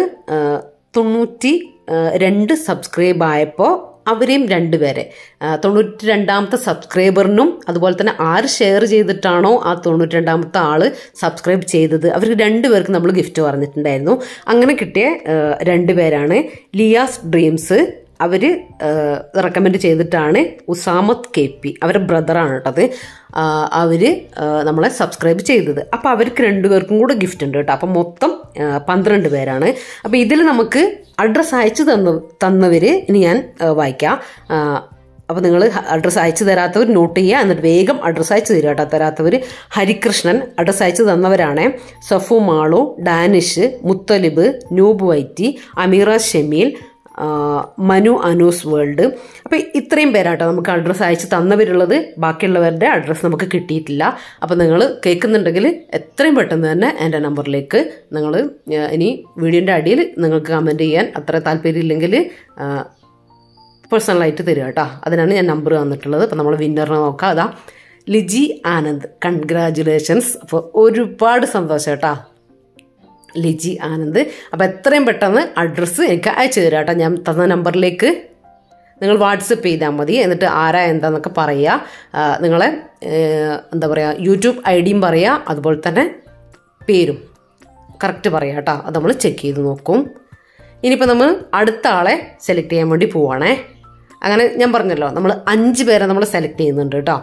92 സബ്സ്ക്രൈബ് ആയപ്പോൾ അവരെയും 2 പേരെ, 92ാമത്തെ സബ്സ്ക്രൈബറിനും അതുപോലെ തന്നെ ആര് ഷെയർ ചെയ്തിട്ടാണോ ആ 92ാമത്തെ ആള് സബ്സ്ക്രൈബ് ചെയ്തത് അവർക്ക് 2 പേർക്ക് നമ്മൾ ഗിഫ്റ്റ് പറഞ്ഞിട്ടുണ്ടായിരുന്നു. അങ്ങനെ കിട്ടിയ 2 പേരാണ് ലിയാസ് ഡ്രീംസ്. അവർ റെക്കമെൻഡ് ചെയ്തിട്ടാണ് ഉസാമത്ത് KP, അവരുടെ ബ്രദറാണ് കേട്ടത്. അവർ നമ്മളെ സബ്സ്ക്രൈബ് ചെയ്തത്. അപ്പോൾ അവർക്ക് 2 പേർക്കും കൂടെ ഗിഫ്റ്റ് ഉണ്ട് കേട്ടോ. അപ്പം മൊത്തം 12 പേരാണ്. അപ്പോൾ ഇതിൽ നമുക്ക് അഡ്രസ്സ് അയച്ചു തന്നവർ ഇനി ഞാൻ വായിക്കാം. അപ്പോൾ നിങ്ങൾ അഡ്രസ്സ് അയച്ചു തരാത്തവർ നോട്ട് ചെയ്യുക, എന്നിട്ട് വേഗം അഡ്രസ്സ് അയച്ചു തരിക കേട്ടോ. തരാത്തവർ ഹരികൃഷ്ണൻ അഡ്രസ്സ് അയച്ചു തന്നവരാണ്. Safu Malu, Danish, Muthalib, noob whitey, Ameera Shemeel, Manu Anoos world. അപ്പോൾ ഇത്രയും പേരാട്ടോ നമുക്ക് അഡ്രസ്സ് അയച്ച് തന്നവരുള്ളത്. ബാക്കിയുള്ളവരുടെ അഡ്രസ്സ് നമുക്ക് കിട്ടിയിട്ടില്ല. അപ്പോൾ നിങ്ങൾ കേൾക്കുന്നുണ്ടെങ്കിൽ എത്രയും പെട്ടെന്ന് തന്നെ എൻ്റെ നമ്പറിലേക്ക് നിങ്ങൾ ഇനി വീഡിയോൻ്റെ അടിയിൽ നിങ്ങൾക്ക് കമൻറ്റ് ചെയ്യാൻ അത്ര താല്പര്യമില്ലെങ്കിൽ പേഴ്സണലായിട്ട് തരിക കേട്ടോ. അതിനാണ് ഞാൻ നമ്പർ തന്നിട്ടുള്ളത്. അപ്പോൾ നമ്മൾ വിന്നറിനെ നോക്കാം. അതാ ലിജി ആനന്ദ്, കൺഗ്രാജുലേഷൻസ്. അപ്പോൾ ഒരുപാട് സന്തോഷം കേട്ടോ ലിജി ആനന്ദ്. അപ്പോൾ എത്രയും പെട്ടെന്ന് അഡ്രസ്സ് എനിക്ക് അയച്ചു തരാം കേട്ടോ. ഞാൻ തന്ന നമ്പറിലേക്ക് നിങ്ങൾ വാട്സപ്പ് ചെയ്താൽ മതി. എന്നിട്ട് ആരാ എന്താന്നൊക്കെ പറയുക. നിങ്ങളെ എന്താ പറയുക യൂട്യൂബ് ID പറയുക, അതുപോലെ തന്നെ പേരും കറക്റ്റ് പറയുക കേട്ടോ. അത് നമ്മൾ ചെക്ക് ചെയ്ത് നോക്കും. ഇനിയിപ്പോൾ നമ്മൾ അടുത്ത ആളെ സെലക്ട് ചെയ്യാൻ വേണ്ടി പോവാണേ. അങ്ങനെ ഞാൻ പറഞ്ഞല്ലോ നമ്മൾ 5 പേരെ നമ്മൾ സെലക്ട് ചെയ്യുന്നുണ്ട് കേട്ടോ.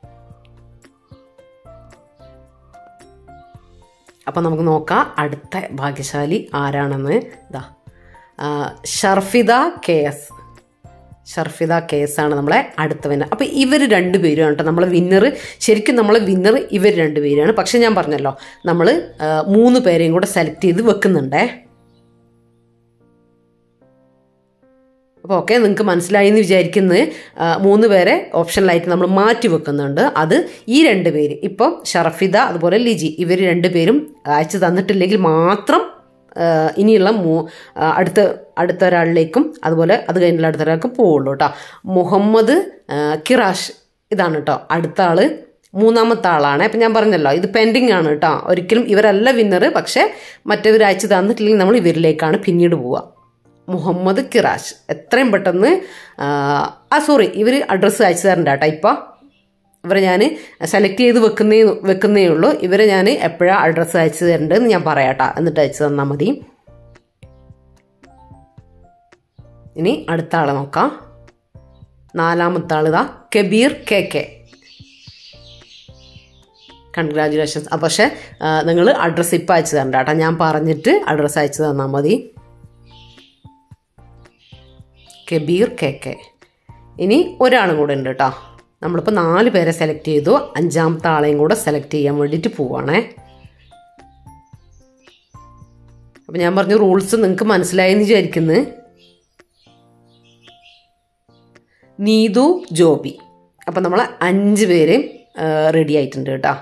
അപ്പം നമുക്ക് നോക്കാം അടുത്ത ഭാഗ്യശാലി ആരാണെന്ന്. ഇതാ ഷർഫിദ KS ആണ് നമ്മളെ അടുത്ത വിന്നർ. അപ്പോൾ ഇവർ 2 പേരുമാണ് കേട്ടോ നമ്മളെ വിന്നർ. ശരിക്കും നമ്മളെ വിന്നർ ഇവർ 2 പേരാണ്. പക്ഷെ ഞാൻ പറഞ്ഞല്ലോ നമ്മൾ 3 പേരെയും കൂടെ സെലക്ട് ചെയ്ത് വെക്കുന്നുണ്ടേ. അപ്പോൾ ഓക്കെ, നിങ്ങൾക്ക് മനസ്സിലായി എന്ന് വിചാരിക്കുന്നത്. 3 പേരെ ഓപ്ഷനിലായിട്ട് നമ്മൾ മാറ്റി വെക്കുന്നുണ്ട്. അത് ഈ 2 പേര്, ഇപ്പോൾ ഷർഫിദ അതുപോലെ ലിജി, ഇവർ 2 പേരും അയച്ചു തന്നിട്ടില്ലെങ്കിൽ മാത്രം ഇനിയുള്ള അടുത്ത ഒരാളിലേക്കും അതുപോലെ അത് കഴിഞ്ഞുള്ള അടുത്ത ഒരാൾക്കും പോവുള്ളൂ കേട്ടോ. മുഹമ്മദ് കിറാഷ് ഇതാണ് കേട്ടോ അടുത്ത ആള്, 3ാമത്തെ ആളാണ്. അപ്പം ഞാൻ പറഞ്ഞല്ലോ ഇത് പെൻഡിങ് ആണ് കേട്ടോ. ഒരിക്കലും ഇവരല്ല വിന്നർ. പക്ഷേ മറ്റവർ അയച്ചു തന്നിട്ടില്ലെങ്കിൽ നമ്മൾ ഇവരിലേക്കാണ് പിന്നീട് പോവുക. മുഹമ്മദ് കിറാഷ് എത്രയും പെട്ടെന്ന് ഇവർ അഡ്രസ്സ് അയച്ചു തരണ്ട കേട്ടോ. ഇപ്പം ഇവരെ ഞാൻ സെലക്ട് ചെയ്ത് വെക്കുന്നേ ഉള്ളൂ. ഇവരെ ഞാൻ എപ്പോഴാണ് അഡ്രസ്സ് അയച്ചു തരേണ്ടതെന്ന് ഞാൻ പറയാട്ടോ, എന്നിട്ട് അയച്ചു തന്നാൽ മതി. ഇനി അടുത്ത ആളെ നോക്കാം. 4ാമത്തെ ആളിതാ കബീർ KK. കൺഗ്രാജുലേഷൻസ്. പക്ഷേ നിങ്ങൾ അഡ്രസ്സ് ഇപ്പം അയച്ചു തരണ്ട കേട്ടോ. ഞാൻ പറഞ്ഞിട്ട് അഡ്രസ്സ് അയച്ചു തന്നാൽ മതി. കബീർ KK. ഇനി ഒരാളും കൂടെ ഉണ്ട് കേട്ടോ. നമ്മളിപ്പോൾ 4 പേരെ സെലക്ട് ചെയ്തു. 5ാമത്തെ ആളെയും കൂടെ സെലക്ട് ചെയ്യാൻ വേണ്ടിയിട്ട് പോവാണേ. അപ്പം ഞാൻ പറഞ്ഞു റൂൾസ് നിങ്ങൾക്ക് മനസ്സിലായെന്ന് വിചാരിക്കുന്നു. നീതു ജോബി. അപ്പം നമ്മൾ 5 പേര് റെഡി ആയിട്ടുണ്ട് കേട്ടോ.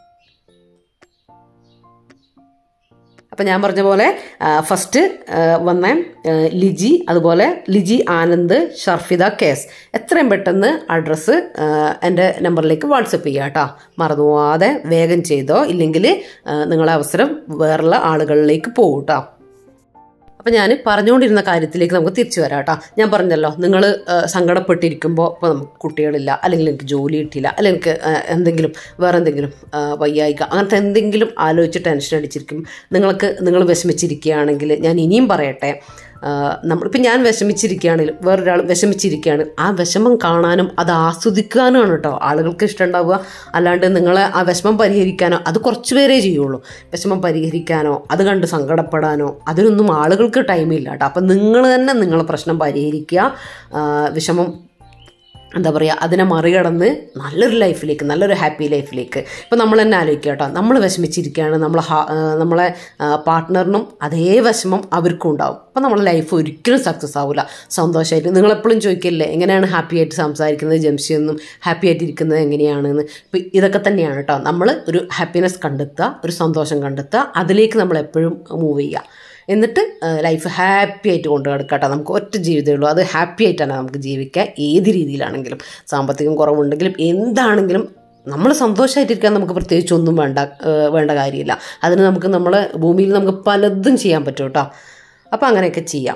അപ്പം ഞാൻ പറഞ്ഞ പോലെ ഫസ്റ്റ് വന്ന ലിജി, അതുപോലെ ലിജി ആനന്ദ്, ഷർഫിദ KS. എത്രയും പെട്ടെന്ന് അഡ്രസ്സ് എൻ്റെ നമ്പറിലേക്ക് വാട്സപ്പ് ചെയ്യുക കേട്ടോ. മറന്നുപോകാതെ വേഗം ചെയ്തോ, ഇല്ലെങ്കിൽ നിങ്ങളെ അവസരം വേറുള്ള ആളുകളിലേക്ക് പോകും കേട്ടോ. അപ്പം ഞാൻ പറഞ്ഞുകൊണ്ടിരുന്ന കാര്യത്തിലേക്ക് നമുക്ക് തിരിച്ചു വരാം കേട്ടോ. ഞാൻ പറഞ്ഞല്ലോ നിങ്ങൾ സങ്കടപ്പെട്ടിരിക്കുമ്പോൾ ഇപ്പോൾ നമുക്ക് കുട്ടികളില്ല, അല്ലെങ്കിൽ എനിക്ക് ജോലി കിട്ടിയില്ല, അല്ലെങ്കിൽ എനിക്ക് വേറെ എന്തെങ്കിലും വയ്യായിക, അങ്ങനത്തെ എന്തെങ്കിലും ആലോചിച്ച് ടെൻഷൻ അടിച്ചിരിക്കും. നിങ്ങൾ വിഷമിച്ചിരിക്കുകയാണെങ്കിൽ ഞാൻ ഇനിയും പറയട്ടെ, നമ്മളിപ്പോൾ ഞാൻ വിഷമിച്ചിരിക്കുകയാണെങ്കിലും വേറൊരാൾ വിഷമിച്ചിരിക്കുകയാണ്, ആ വിഷമം കാണാനും അത് ആസ്വദിക്കാനുമാണ് കേട്ടോ ആളുകൾക്ക് ഇഷ്ടമുണ്ടാവുക. അല്ലാണ്ട് നിങ്ങളെ ആ വിഷമം പരിഹരിക്കാനോ, അത് കുറച്ച് പേരേ ചെയ്യുള്ളൂ. വിഷമം പരിഹരിക്കാനോ അത് കണ്ട് സങ്കടപ്പെടാനോ അതിനൊന്നും ആളുകൾക്ക് ടൈമില്ല കേട്ടോ. അപ്പം നിങ്ങൾ തന്നെ നിങ്ങളെ പ്രശ്നം പരിഹരിക്കുക. വിഷമം എന്താ പറയുക, അതിനെ മറികടന്ന് നല്ലൊരു ലൈഫിലേക്ക്, നല്ലൊരു ഹാപ്പി ലൈഫിലേക്ക്. ഇപ്പോൾ നമ്മൾ തന്നെ ആലോചിക്കുക കേട്ടോ, നമ്മൾ വിഷമിച്ചിരിക്കുകയാണ്, നമ്മളെ പാർട്ട്ണറിനും അതേ വിഷമം അവർക്കും ഉണ്ടാവും. അപ്പോൾ നമ്മളെ ലൈഫ് ഒരിക്കലും സക്സസ് ആവില്ല. സന്തോഷമായിട്ട് നിങ്ങളെപ്പോഴും ചോദിക്കില്ലേ എങ്ങനെയാണ് ഹാപ്പി ആയിട്ട് സംസാരിക്കുന്നത് ജംഷിയൊന്നും, ഹാപ്പി ആയിട്ട് ഇരിക്കുന്നത് എങ്ങനെയാണെന്ന്. ഇപ്പോൾ ഇതൊക്കെ തന്നെയാണ് കേട്ടോ, നമ്മൾ ഒരു ഹാപ്പിനെസ് കണ്ടെത്തുക, ഒരു സന്തോഷം കണ്ടെത്തുക, അതിലേക്ക് നമ്മൾ എപ്പോഴും മൂവ് ചെയ്യുക. എന്നിട്ട് ലൈഫ് ഹാപ്പി ആയിട്ട് കൊണ്ട് കിടക്കട്ടെ. നമുക്ക് ഒറ്റ ജീവിതമേ ഉള്ളൂ, അത് ഹാപ്പി ആയിട്ടാണ് നമുക്ക് ജീവിക്കുക. ഏത് രീതിയിലാണെങ്കിലും, സാമ്പത്തികം കുറവുണ്ടെങ്കിലും എന്താണെങ്കിലും നമ്മൾ സന്തോഷമായിട്ടിരിക്കാൻ നമുക്ക് പ്രത്യേകിച്ച് ഒന്നും വേണ്ട കാര്യമില്ല. അതിന് നമുക്ക് നമ്മളെ ഭൂമിയിൽ നമുക്ക് പലതും ചെയ്യാൻ പറ്റും കേട്ടോ. അപ്പോൾ അങ്ങനെയൊക്കെ ചെയ്യാം.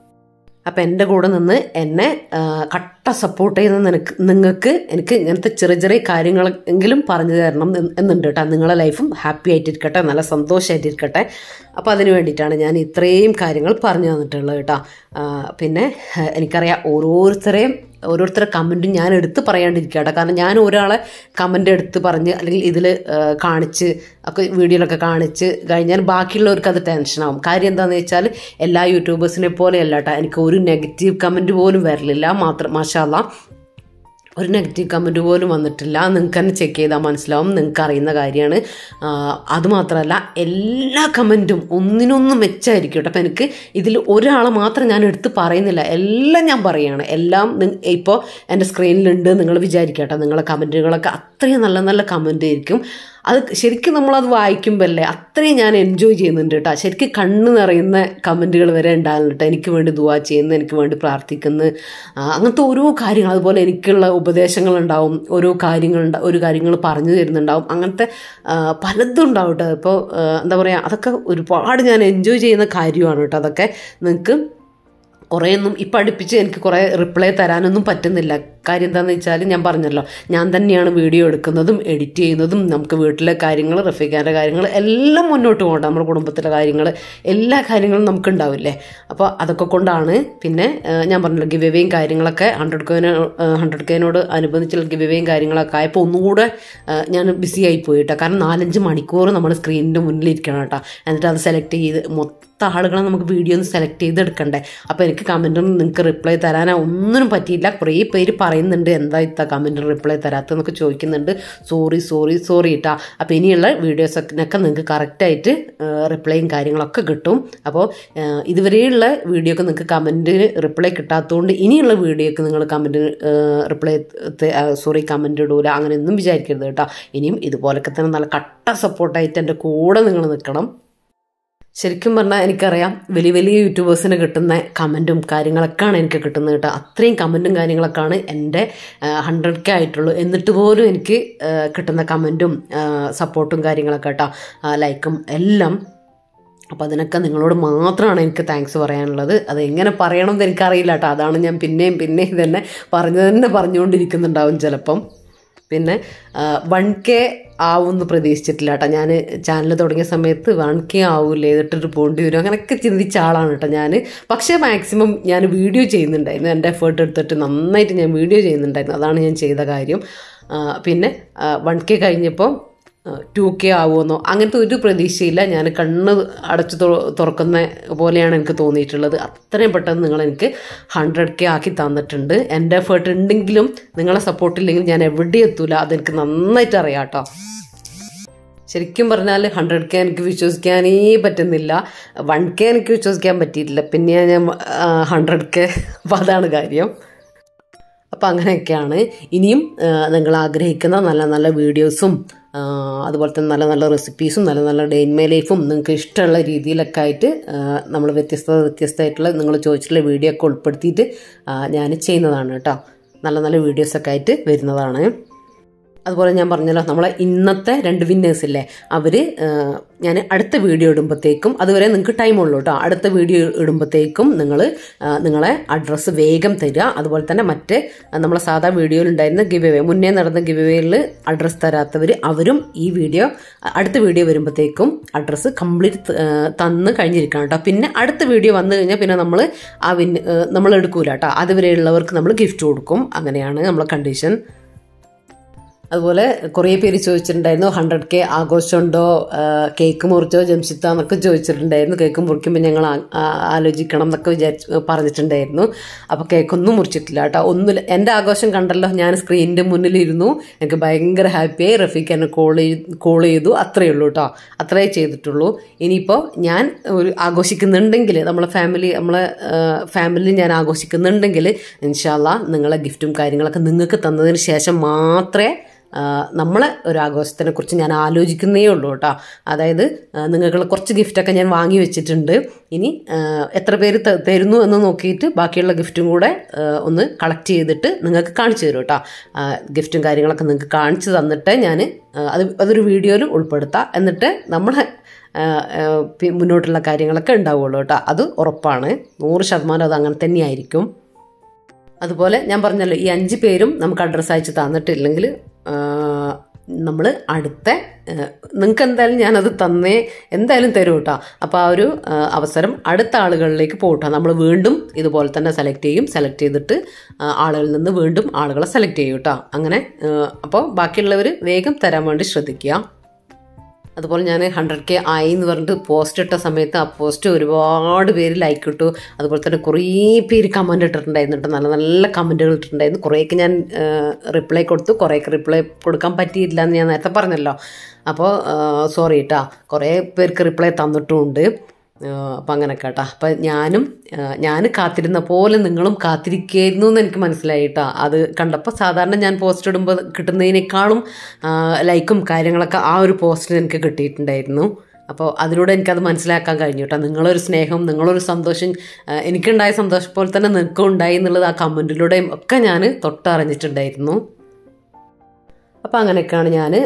അപ്പോൾ എൻ്റെ കൂടെ നിന്ന് എന്നെ കട്ട സപ്പോർട്ട് ചെയ്യുന്ന നിങ്ങൾക്ക് എനിക്ക് ഇങ്ങനത്തെ ചെറിയ ചെറിയ കാര്യങ്ങളെങ്കിലും പറഞ്ഞു തരണം എന്നുണ്ട് കേട്ടോ. നിങ്ങളെ ലൈഫും ഹാപ്പി ആയിട്ടിരിക്കട്ടെ, നല്ല സന്തോഷമായിട്ടിരിക്കട്ടെ. അപ്പോൾ അതിന് വേണ്ടിയിട്ടാണ് ഞാൻ ഇത്രയും കാര്യങ്ങൾ പറഞ്ഞു തന്നിട്ടുള്ളത് കേട്ടോ. പിന്നെ എനിക്കറിയാം ഓരോരുത്തരെ കമൻറ്റും ഞാൻ എടുത്ത് പറയാണ്ടിരിക്കുക കേട്ടോ. കാരണം ഞാൻ ഒരാളെ കമൻ്റ് എടുത്ത് പറഞ്ഞ് അല്ലെങ്കിൽ ഇതിൽ കാണിച്ച് ഒക്കെ വീഡിയോയിലൊക്കെ കാണിച്ച് കഴിഞ്ഞാൽ ബാക്കിയുള്ളവർക്ക് അത് ടെൻഷനാവും. കാര്യം എന്താണെന്ന് വെച്ചാൽ എല്ലാ യൂട്യൂബേഴ്സിനെ പോലെയല്ല കേട്ടോ, എനിക്ക് ഒരു നെഗറ്റീവ് കമൻറ്റ് പോലും വരലില്ല. മാഷാഅല്ലാഹ് ഒരു നെഗറ്റീവ് കമൻറ്റ് പോലും വന്നിട്ടില്ല. നിങ്ങൾക്ക് തന്നെ ചെക്ക് ചെയ്താൽ മനസ്സിലാവും, നിങ്ങൾക്ക് അറിയുന്ന കാര്യമാണ്. അതുമാത്രമല്ല എല്ലാ കമൻറ്റും ഒന്നിനൊന്നും മെച്ചമായിരിക്കും കേട്ടോ. അപ്പോൾ എനിക്ക് ഇതിൽ ഒരാളെ മാത്രം ഞാൻ എടുത്ത് പറയുന്നില്ല, എല്ലാം ഞാൻ പറയുകയാണ്. എല്ലാം ഇപ്പോൾ എൻ്റെ സ്ക്രീനിലുണ്ട്, നിങ്ങൾ വിചാരിക്കട്ടെ. നിങ്ങളെ കമൻറ്റുകളൊക്കെ അത്രയും നല്ല നല്ല കമൻറ്റ് ആയിരിക്കും. അത് ശരിക്കും നമ്മളത് വായിക്കുമ്പോൾ അല്ലേ അത്രയും ഞാൻ എൻജോയ് ചെയ്യുന്നുണ്ട് കേട്ടോ. ശരിക്കും കണ്ണ് നിറയുന്ന കമൻറ്റുകൾ വരെ ഉണ്ടാകുന്നുണ്ട് കേട്ടോ. എനിക്ക് വേണ്ടി ദുആ ചെയ്യുന്നു, എനിക്ക് വേണ്ടി പ്രാർത്ഥിക്കുന്നു, അങ്ങനത്തെ ഓരോ കാര്യങ്ങൾ. അതുപോലെ എനിക്കുള്ള ഉപദേശങ്ങളുണ്ടാവും, ഒരു കാര്യങ്ങൾ പറഞ്ഞു തരുന്നുണ്ടാവും. അങ്ങനത്തെ പലതും ഉണ്ടാവും കേട്ടോ. ഇപ്പോൾ എന്താ പറയുക, അതൊക്കെ ഒരുപാട് ഞാൻ എൻജോയ് ചെയ്യുന്ന കാര്യമാണ് കേട്ടോ. അതൊക്കെ നിങ്ങൾക്ക് കുറേയൊന്നും ഇപ്പം അടുപ്പിച്ച് എനിക്ക് കുറേ റിപ്ലൈ തരാനൊന്നും പറ്റുന്നില്ല. കാര്യം എന്താണെന്ന് വെച്ചാൽ ഞാൻ പറഞ്ഞല്ലോ, ഞാൻ തന്നെയാണ് വീഡിയോ എടുക്കുന്നതും എഡിറ്റ് ചെയ്യുന്നതും. നമുക്ക് വീട്ടിലെ കാര്യങ്ങൾ, റഫീഖാൻ്റെ കാര്യങ്ങൾ എല്ലാം മുന്നോട്ട് പോകണ്ട, നമ്മുടെ കുടുംബത്തിലെ കാര്യങ്ങൾ, എല്ലാ കാര്യങ്ങളും നമുക്കുണ്ടാവില്ലേ. അപ്പോൾ അതൊക്കെ കൊണ്ടാണ്. പിന്നെ ഞാൻ പറഞ്ഞല്ലോ, ഗിവ് എവേയും കാര്യങ്ങളൊക്കെ 100K അനുബന്ധിച്ചുള്ള ഗിവ് എവേയും കാര്യങ്ങളൊക്കെ ആയപ്പോൾ ഒന്നുകൂടെ ഞാൻ ബിസി ആയി പോയിട്ടോ. കാരണം 4-5 മണിക്കൂർ നമ്മൾ സ്ക്രീനിൻ്റെ മുന്നിലിരിക്കണം കേട്ടോ. എന്നിട്ട് അത് സെലക്ട് ചെയ്ത് മൊത്തം ആളുകളെ നമുക്ക് വീഡിയോ ഒന്ന് സെലക്ട് ചെയ്തെടുക്കണ്ടേ. അപ്പോൾ എനിക്ക് കമൻറ്റൊന്നും നിങ്ങൾക്ക് റിപ്ലൈ തരാനോ ഒന്നിനും പറ്റിയില്ല. കുറേ പേര് പറയുന്നുണ്ട് എന്താ ഇത്ത കമൻറ്റിന് റിപ്ലൈ തരാത്തതെന്നൊക്കെ ചോദിക്കുന്നുണ്ട്. സോറി കേട്ടോ. അപ്പോൾ ഇനിയുള്ള വീഡിയോസൊക്കെ നിങ്ങൾക്ക് കറക്റ്റായിട്ട് റിപ്ലൈയും കാര്യങ്ങളൊക്കെ കിട്ടും. അപ്പോൾ ഇതുവരെയുള്ള വീഡിയോക്ക് നിങ്ങൾക്ക് കമൻറ്റിന് റിപ്ലൈ കിട്ടാത്തതുകൊണ്ട് ഇനിയുള്ള വീഡിയോക്ക് നിങ്ങൾ കമൻറ്റ് ഇടൂല, അങ്ങനെയൊന്നും വിചാരിക്കരുത് കേട്ടോ. ഇനിയും ഇതുപോലൊക്കെ തന്നെ നല്ല കട്ട സപ്പോർട്ടായിട്ട് എൻ്റെ കൂടെ നിങ്ങൾ നിൽക്കണം. ശരിക്കും പറഞ്ഞാൽ എനിക്കറിയാം, വലിയ വലിയ യൂട്യൂബേഴ്സിന് കിട്ടുന്ന കമൻറ്റും കാര്യങ്ങളൊക്കെയാണ് എനിക്ക് കിട്ടുന്നത് കേട്ടോ. അത്രയും കമൻറ്റും കാര്യങ്ങളൊക്കെയാണ് എൻ്റെ 100K ആയിട്ടുള്ളൂ. എന്നിട്ട് പോലും എനിക്ക് കിട്ടുന്ന കമൻറ്റും സപ്പോർട്ടും കാര്യങ്ങളൊക്കെ കേട്ടോ, ലൈക്കും എല്ലാം. അപ്പോൾ അതിനൊക്കെ നിങ്ങളോട് മാത്രമാണ് എനിക്ക് താങ്ക്സ് പറയാനുള്ളത്. അതെങ്ങനെ പറയണമെന്ന് എനിക്കറിയില്ല കേട്ടോ. അതാണ് ഞാൻ പിന്നെയും തന്നെ പറഞ്ഞുകൊണ്ടിരിക്കുന്നുണ്ടാവും ചിലപ്പം. പിന്നെ 1K ആവുമെന്ന് പ്രതീക്ഷിച്ചിട്ടില്ല കേട്ടോ. ഞാൻ ചാനൽ തുടങ്ങിയ സമയത്ത് 1K ആവൂലേ, ഇതിട്ടൊരു പോണ്ടി വരും, അങ്ങനെയൊക്കെ ചിന്തിച്ച ആളാണ് കേട്ടോ ഞാൻ. പക്ഷേ മാക്സിമം ഞാൻ വീഡിയോ ചെയ്യുന്നുണ്ടായിരുന്നു, എൻ്റെ എഫേർട്ട് എടുത്തിട്ട് നന്നായിട്ട് ഞാൻ വീഡിയോ ചെയ്യുന്നുണ്ടായിരുന്നു. അതാണ് ഞാൻ ചെയ്ത കാര്യം. പിന്നെ 1K കഴിഞ്ഞപ്പോൾ 2K ആവുമെന്നോ അങ്ങനത്തെ ഒരു പ്രതീക്ഷയില്ല. ഞാൻ കണ്ണ് അടച്ചു തുറക്കുന്ന പോലെയാണ് എനിക്ക് തോന്നിയിട്ടുള്ളത്. അത്രയും പെട്ടെന്ന് നിങ്ങൾ എനിക്ക് 100K ആക്കി തന്നിട്ടുണ്ട്. എൻ്റെ എഫേർട്ട് ഉണ്ടെങ്കിലും നിങ്ങളെ സപ്പോർട്ടില്ലെങ്കിൽ ഞാൻ എവിടെ എത്തൂല, അതെനിക്ക് നന്നായിട്ട് അറിയാം കേട്ടോ. ശരിക്കും പറഞ്ഞാൽ 100K എനിക്ക് വിശ്വസിക്കാനേ പറ്റുന്നില്ല. 1K എനിക്ക് വിശ്വസിക്കാൻ പറ്റിയിട്ടില്ല, പിന്നെ ഞാൻ 100K. അപ്പോൾ അതാണ് കാര്യം. അപ്പോൾ അങ്ങനെയൊക്കെയാണ്. ഇനിയും നിങ്ങൾ ആഗ്രഹിക്കുന്ന നല്ല നല്ല വീഡിയോസും അതുപോലെ തന്നെ നല്ല നല്ല റെസിപ്പീസും നല്ല നല്ല ഡേ ഇൻ മൈ ലൈഫും നിങ്ങൾക്ക് ഇഷ്ടമുള്ള രീതിയിലൊക്കെ ആയിട്ട് നമ്മൾ വ്യത്യസ്തമായിട്ടുള്ള നിങ്ങൾ ചോദിച്ചിട്ടുള്ള വീഡിയോ ഒക്കെ ഉൾപ്പെടുത്തിയിട്ട് ഞാൻ ചെയ്യുന്നതാണ് കേട്ടോ. നല്ല നല്ല വീഡിയോസൊക്കെ ആയിട്ട് വരുന്നതാണ്. അതുപോലെ ഞാൻ പറഞ്ഞല്ലോ, നമ്മളെ ഇന്നത്തെ 2 വിന്നേഴ്സില്ലേ, അവർ ഞാൻ അടുത്ത വീഡിയോ ഇടുമ്പോഴത്തേക്കും, അതുവരെ നിങ്ങൾക്ക് ടൈമുള്ളൂ കേട്ടോ, അടുത്ത വീഡിയോ ഇടുമ്പോഴത്തേക്കും നിങ്ങളെ അഡ്രസ്സ് വേഗം തരിക. അതുപോലെ തന്നെ മറ്റേ നമ്മളെ സാധാ വീഡിയോയിലുണ്ടായിരുന്ന ഗിവ് എവേ, മുന്നേ നടന്ന ഗിവ് എവേയിൽ അഡ്രസ്സ് തരാത്തവർ അവരും ഈ അടുത്ത വീഡിയോ വരുമ്പോഴത്തേക്കും അഡ്രസ്സ് കംപ്ലീറ്റ് തന്ന് കഴിഞ്ഞിരിക്കണം കേട്ടോ. പിന്നെ അടുത്ത വീഡിയോ വന്നു കഴിഞ്ഞാൽ പിന്നെ നമ്മൾ എടുക്കൂല കേട്ടോ. അതുവരെയുള്ളവർക്ക് നമ്മൾ ഗിഫ്റ്റ് കൊടുക്കും. അങ്ങനെയാണ് നമ്മളെ കണ്ടീഷൻ. അതുപോലെ കുറേ പേര് ചോദിച്ചിട്ടുണ്ടായിരുന്നു 100K ആഘോഷമുണ്ടോ, കേക്ക് മുറിച്ചോ ജംഷിത്ത എന്നൊക്കെ ചോദിച്ചിട്ടുണ്ടായിരുന്നു. കേക്ക് മുറിക്കുമ്പോൾ ഞങ്ങൾ ആലോചിക്കണം എന്നൊക്കെ പറഞ്ഞിട്ടുണ്ടായിരുന്നു. അപ്പോൾ കേക്കൊന്നും മുറിച്ചിട്ടില്ല കേട്ടോ. ഒന്നുമില്ല. എൻ്റെ ആഘോഷം കണ്ടല്ലോ, ഞാൻ സ്ക്രീനിൻ്റെ മുന്നിലിരുന്നു, എനിക്ക് ഭയങ്കര ഹാപ്പിയായി. റഫീഖ് എന്നെ കോൾ ചെയ്തു, അത്രയേ ഉള്ളൂ കേട്ടോ. അത്രയേ ചെയ്തിട്ടുള്ളൂ. ഇനിയിപ്പോൾ ഞാൻ ഒരു ആഘോഷിക്കുന്നുണ്ടെങ്കിൽ നമ്മളെ ഫാമിലി ഞാൻ ആഘോഷിക്കുന്നുണ്ടെങ്കിൽ ഇൻഷാ അല്ലാ നിങ്ങളെ ഗിഫ്റ്റും കാര്യങ്ങളൊക്കെ നിങ്ങൾക്ക് തന്നതിന് ശേഷം മാത്രമേ നമ്മളെ ഒരു ആഘോഷത്തിനെ കുറിച്ച് ഞാൻ ആലോചിക്കുന്നേ ഉള്ളൂ കേട്ടോ. അതായത് നിങ്ങൾക്ക് കുറച്ച് ഗിഫ്റ്റൊക്കെ ഞാൻ വാങ്ങി വെച്ചിട്ടുണ്ട്. ഇനി എത്ര പേര് തരുന്നു എന്ന് നോക്കിയിട്ട് ബാക്കിയുള്ള ഗിഫ്റ്റും കൂടെ ഒന്ന് കളക്ട് ചെയ്തിട്ട് നിങ്ങൾക്ക് കാണിച്ചു തരും കേട്ടോ. ഗിഫ്റ്റും കാര്യങ്ങളൊക്കെ നിങ്ങൾക്ക് കാണിച്ചു തന്നിട്ട് ഞാൻ അതൊരു വീഡിയോയിൽ ഉൾപ്പെടുത്താം. എന്നിട്ട് നമ്മളെ മുന്നോട്ടുള്ള കാര്യങ്ങളൊക്കെ ഉണ്ടാവുള്ളൂ കേട്ടോ. അത് ഉറപ്പാണ്, 100% അത് അങ്ങനെ തന്നെയായിരിക്കും. അതുപോലെ ഞാൻ പറഞ്ഞല്ലോ, ഈ 5 പേരും നമുക്ക് അഡ്രസ്സ് അയച്ച് തന്നിട്ടില്ലെങ്കിൽ നമ്മൾ അടുത്ത നിങ്ങൾക്ക് എന്തായാലും ഞാനത് എന്തായാലും തരും കേട്ടോ. അപ്പോൾ ആ ഒരു അവസരം അടുത്ത ആളുകളിലേക്ക് പോകട്ടോ. നമ്മൾ വീണ്ടും ഇതുപോലെ തന്നെ സെലക്ട് ചെയ്തിട്ട് ആളുകളിൽ നിന്ന് വീണ്ടും ആളുകളെ സെലക്ട് ചെയ്യും കേട്ടോ. അങ്ങനെ അപ്പോൾ ബാക്കിയുള്ളവർ വേഗം തരാൻ വേണ്ടി ശ്രദ്ധിക്കുക. അതുപോലെ ഞാൻ 100K ആയി എന്ന് പറഞ്ഞിട്ട് പോസ്റ്റ് ഇട്ട സമയത്ത് ആ പോസ്റ്റ് ഒരുപാട് പേര് ലൈക്ക് ഇട്ടു. അതുപോലെ തന്നെ കുറേ പേര് കമൻറ്റ് ഇട്ടിട്ടുണ്ടായിരുന്നു കേട്ടോ. നല്ല നല്ല കമൻറ്റുകൾ ഇട്ടിട്ടുണ്ടായിരുന്നു. കുറേയൊക്കെ ഞാൻ റിപ്ലൈ കൊടുത്തു, കുറേയൊക്കെ റിപ്ലൈ കൊടുക്കാൻ പറ്റിയില്ല എന്ന് ഞാൻ നേരത്തെ പറഞ്ഞല്ലോ. അപ്പോൾ സോറി കേട്ടോ, കുറേ പേർക്ക് റിപ്ലൈ തന്നിട്ടുമുണ്ട്. അപ്പം അങ്ങനെ കേട്ടോ. അപ്പം ഞാൻ കാത്തിരുന്ന പോലെ നിങ്ങളും കാത്തിരിക്കുന്നു എന്ന് എനിക്ക് മനസ്സിലായി കേട്ടോ. അത് കണ്ടപ്പോൾ സാധാരണ ഞാൻ പോസ്റ്റ് ഇടുമ്പോൾ കിട്ടുന്നതിനേക്കാളും ലൈക്കും കാര്യങ്ങളൊക്കെ ആ ഒരു പോസ്റ്റിന് എനിക്ക് കിട്ടിയിട്ടുണ്ടായിരുന്നു. അപ്പോൾ അതിലൂടെ എനിക്കത് മനസ്സിലാക്കാൻ കഴിഞ്ഞു കേട്ടോ. നിങ്ങളൊരു സ്നേഹം, നിങ്ങളൊരു സന്തോഷം, എനിക്കുണ്ടായ സന്തോഷം പോലെ തന്നെ നിങ്ങൾക്കും ഉണ്ടായി എന്നുള്ളത് ആ കമൻറ്റിലൂടെയും ഒക്കെ ഞാൻ തൊട്ടറിഞ്ഞിട്ടുണ്ടായിരുന്നു. അപ്പോൾ അങ്ങനെയൊക്കെയാണ്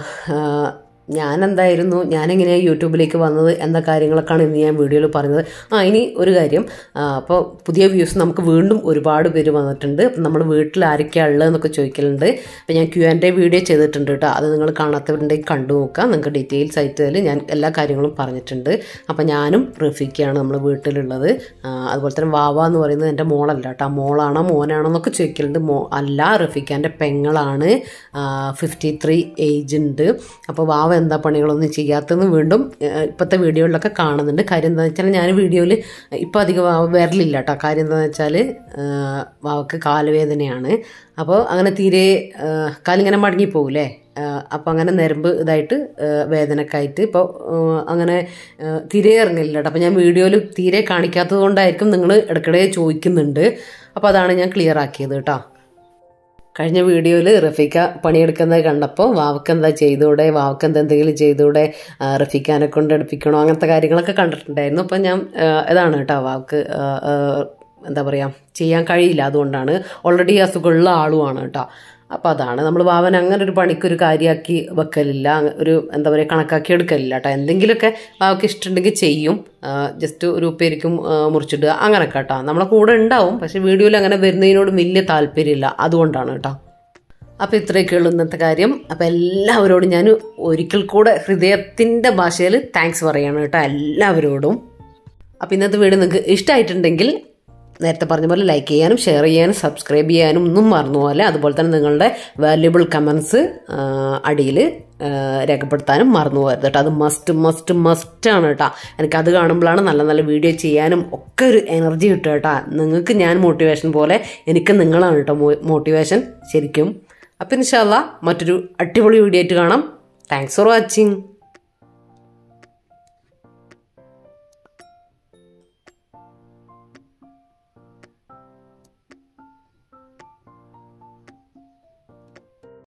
ഞാനെങ്ങനെയാണ് യൂട്യൂബിലേക്ക് വന്നത് എന്ന കാര്യങ്ങളൊക്കെയാണ് ഇന്ന് ഞാൻ വീഡിയോയിൽ പറഞ്ഞത്. ഇനി ഒരു കാര്യം, അപ്പോൾ പുതിയ വ്യൂസ് നമുക്ക് വീണ്ടും ഒരുപാട് പേര് വന്നിട്ടുണ്ട്. അപ്പം നമ്മൾ വീട്ടിൽ ആരൊക്കെയാണ് ഉള്ളതെന്നൊക്കെ ചോദിക്കലുണ്ട്. അപ്പോൾ ഞാൻ Q&A വീഡിയോ ചെയ്തിട്ടുണ്ട് കേട്ടോ. അത് നിങ്ങൾ കാണാത്തവരുണ്ടെങ്കിൽ കണ്ടു നോക്കാം. നിങ്ങൾക്ക് ഡീറ്റെയിൽസ് ആയിട്ട് ഞാൻ എല്ലാ കാര്യങ്ങളും പറഞ്ഞിട്ടുണ്ട്. അപ്പോൾ ഞാനും റഫീഖയാണ് നമ്മൾ വീട്ടിലുള്ളത്. അതുപോലെ തന്നെ വാവ എന്ന് പറയുന്നത് എൻ്റെ മോളല്ല കേട്ടോ. മോളാണോ മോനാണോ എന്നൊക്കെ ചോദിക്കലുണ്ട്. അല്ല, റഫീഖാൻ്റെ പെങ്ങളാണ്. 53 ഏജ് ഉണ്ട്. അപ്പോൾ വാവ എന്താ പണികളൊന്നും ചെയ്യാത്തതെന്ന് വീണ്ടും ഇപ്പോഴത്തെ വീഡിയോകളിലൊക്കെ കാണുന്നുണ്ട്. കാര്യം എന്താണെന്ന് വെച്ചാൽ ഞാൻ വീഡിയോയിൽ ഇപ്പോൾ അധികം വരലില്ല കേട്ടോ. കാര്യം എന്താണെന്ന് വെച്ചാൽ വാവക്ക് കാലുവേദനയാണ്. അപ്പോൾ അങ്ങനെ തീരെ കാലിങ്ങനെ മടങ്ങിപ്പോകൂലേ. അപ്പോൾ അങ്ങനെ നരമ്പ് ഇതായിട്ട് വേദനക്കായിട്ട് ഇപ്പോൾ അങ്ങനെ തീരെ ഇറങ്ങില്ല കേട്ടോ. അപ്പോൾ ഞാൻ വീഡിയോയിൽ തീരെ കാണിക്കാത്തത് കൊണ്ടായിരിക്കും നിങ്ങൾ ഇടയ്ക്കിടെ ചോദിക്കുന്നുണ്ട്. അപ്പോൾ അതാണ് ഞാൻ ക്ലിയർ ആക്കിയത് കേട്ടോ. കഴിഞ്ഞ വീഡിയോയിൽ റഫീഖ പണിയെടുക്കുന്നത് കണ്ടപ്പോൾ വാവക്ക് എന്താ ചെയ്തൂടെ, വാവക്ക് എന്തെങ്കിലും ചെയ്തൂടെ, റഫീഖാനെ കൊണ്ട് എടുപ്പിക്കണോ, അങ്ങനത്തെ കാര്യങ്ങളൊക്കെ കണ്ടിട്ടുണ്ടായിരുന്നു. അപ്പം ഞാൻ ഇതാണ് കേട്ടോ, വാവക്ക് എന്താ പറയുക ചെയ്യാൻ കഴിയില്ല. അതുകൊണ്ടാണ്, ഓൾറെഡി അസുഖമുള്ള ആളുമാണ് കേട്ടോ. അപ്പോൾ അതാണ് നമ്മൾ വാവൻ അങ്ങനെ ഒരു പണിക്കൊരു കാര്യമാക്കി വെക്കലില്ല, ഒരു എന്താ പറയുക കണക്കാക്കി എടുക്കലില്ല കേട്ടോ. എന്തെങ്കിലുമൊക്കെ വാവക്ക് ഇഷ്ടമുണ്ടെങ്കിൽ ചെയ്യും. ജസ്റ്റ് ഒരു ഉപ്പേരിക്കും മുറിച്ചിടുക അങ്ങനെയൊക്കെ കേട്ടോ. നമ്മളെ കൂടെ ഉണ്ടാവും, പക്ഷേ വീഡിയോയിൽ അങ്ങനെ വരുന്നതിനോട് വലിയ താല്പര്യമില്ല, അതുകൊണ്ടാണ് കേട്ടോ. അപ്പോൾ ഇത്രയൊക്കെയുള്ളൂ ഇന്നത്തെ കാര്യം. അപ്പോൾ എല്ലാവരോടും ഞാൻ ഒരിക്കൽ കൂടെ ഹൃദയത്തിൻ്റെ ഭാഷയിൽ താങ്ക്സ് പറയാണ് കേട്ടോ, എല്ലാവരോടും. അപ്പോൾ ഇന്നത്തെ വീഡിയോ നിങ്ങൾക്ക് ഇഷ്ടമായിട്ടുണ്ടെങ്കിൽ നേരത്തെ പറഞ്ഞ പോലെ ലൈക്ക് ചെയ്യാനും ഷെയർ ചെയ്യാനും സബ്സ്ക്രൈബ് ചെയ്യാനും ഒന്നും മറന്നുപോലെ. അതുപോലെ തന്നെ നിങ്ങളുടെ വാല്യുബിൾ കമൻസ് അടിയിൽ രേഖപ്പെടുത്താനും മറന്നു പോകരുത് കേട്ടോ. അത് മസ്റ്റാണ് കേട്ടോ. എനിക്കത് കാണുമ്പോഴാണ് നല്ല നല്ല വീഡിയോ ചെയ്യാനും ഒക്കെ ഒരു എനർജി കിട്ടുക കേട്ടോ. നിങ്ങൾക്ക് ഞാൻ മോട്ടിവേഷൻ പോലെ എനിക്ക് നിങ്ങളാണ് കേട്ടോ മോട്ടിവേഷൻ ശരിക്കും. അപ്പോൾ ഇൻഷാ അല്ലാ മറ്റൊരു അടിപൊളി വീഡിയോ ആയിട്ട് കാണാം. Thanks for watching.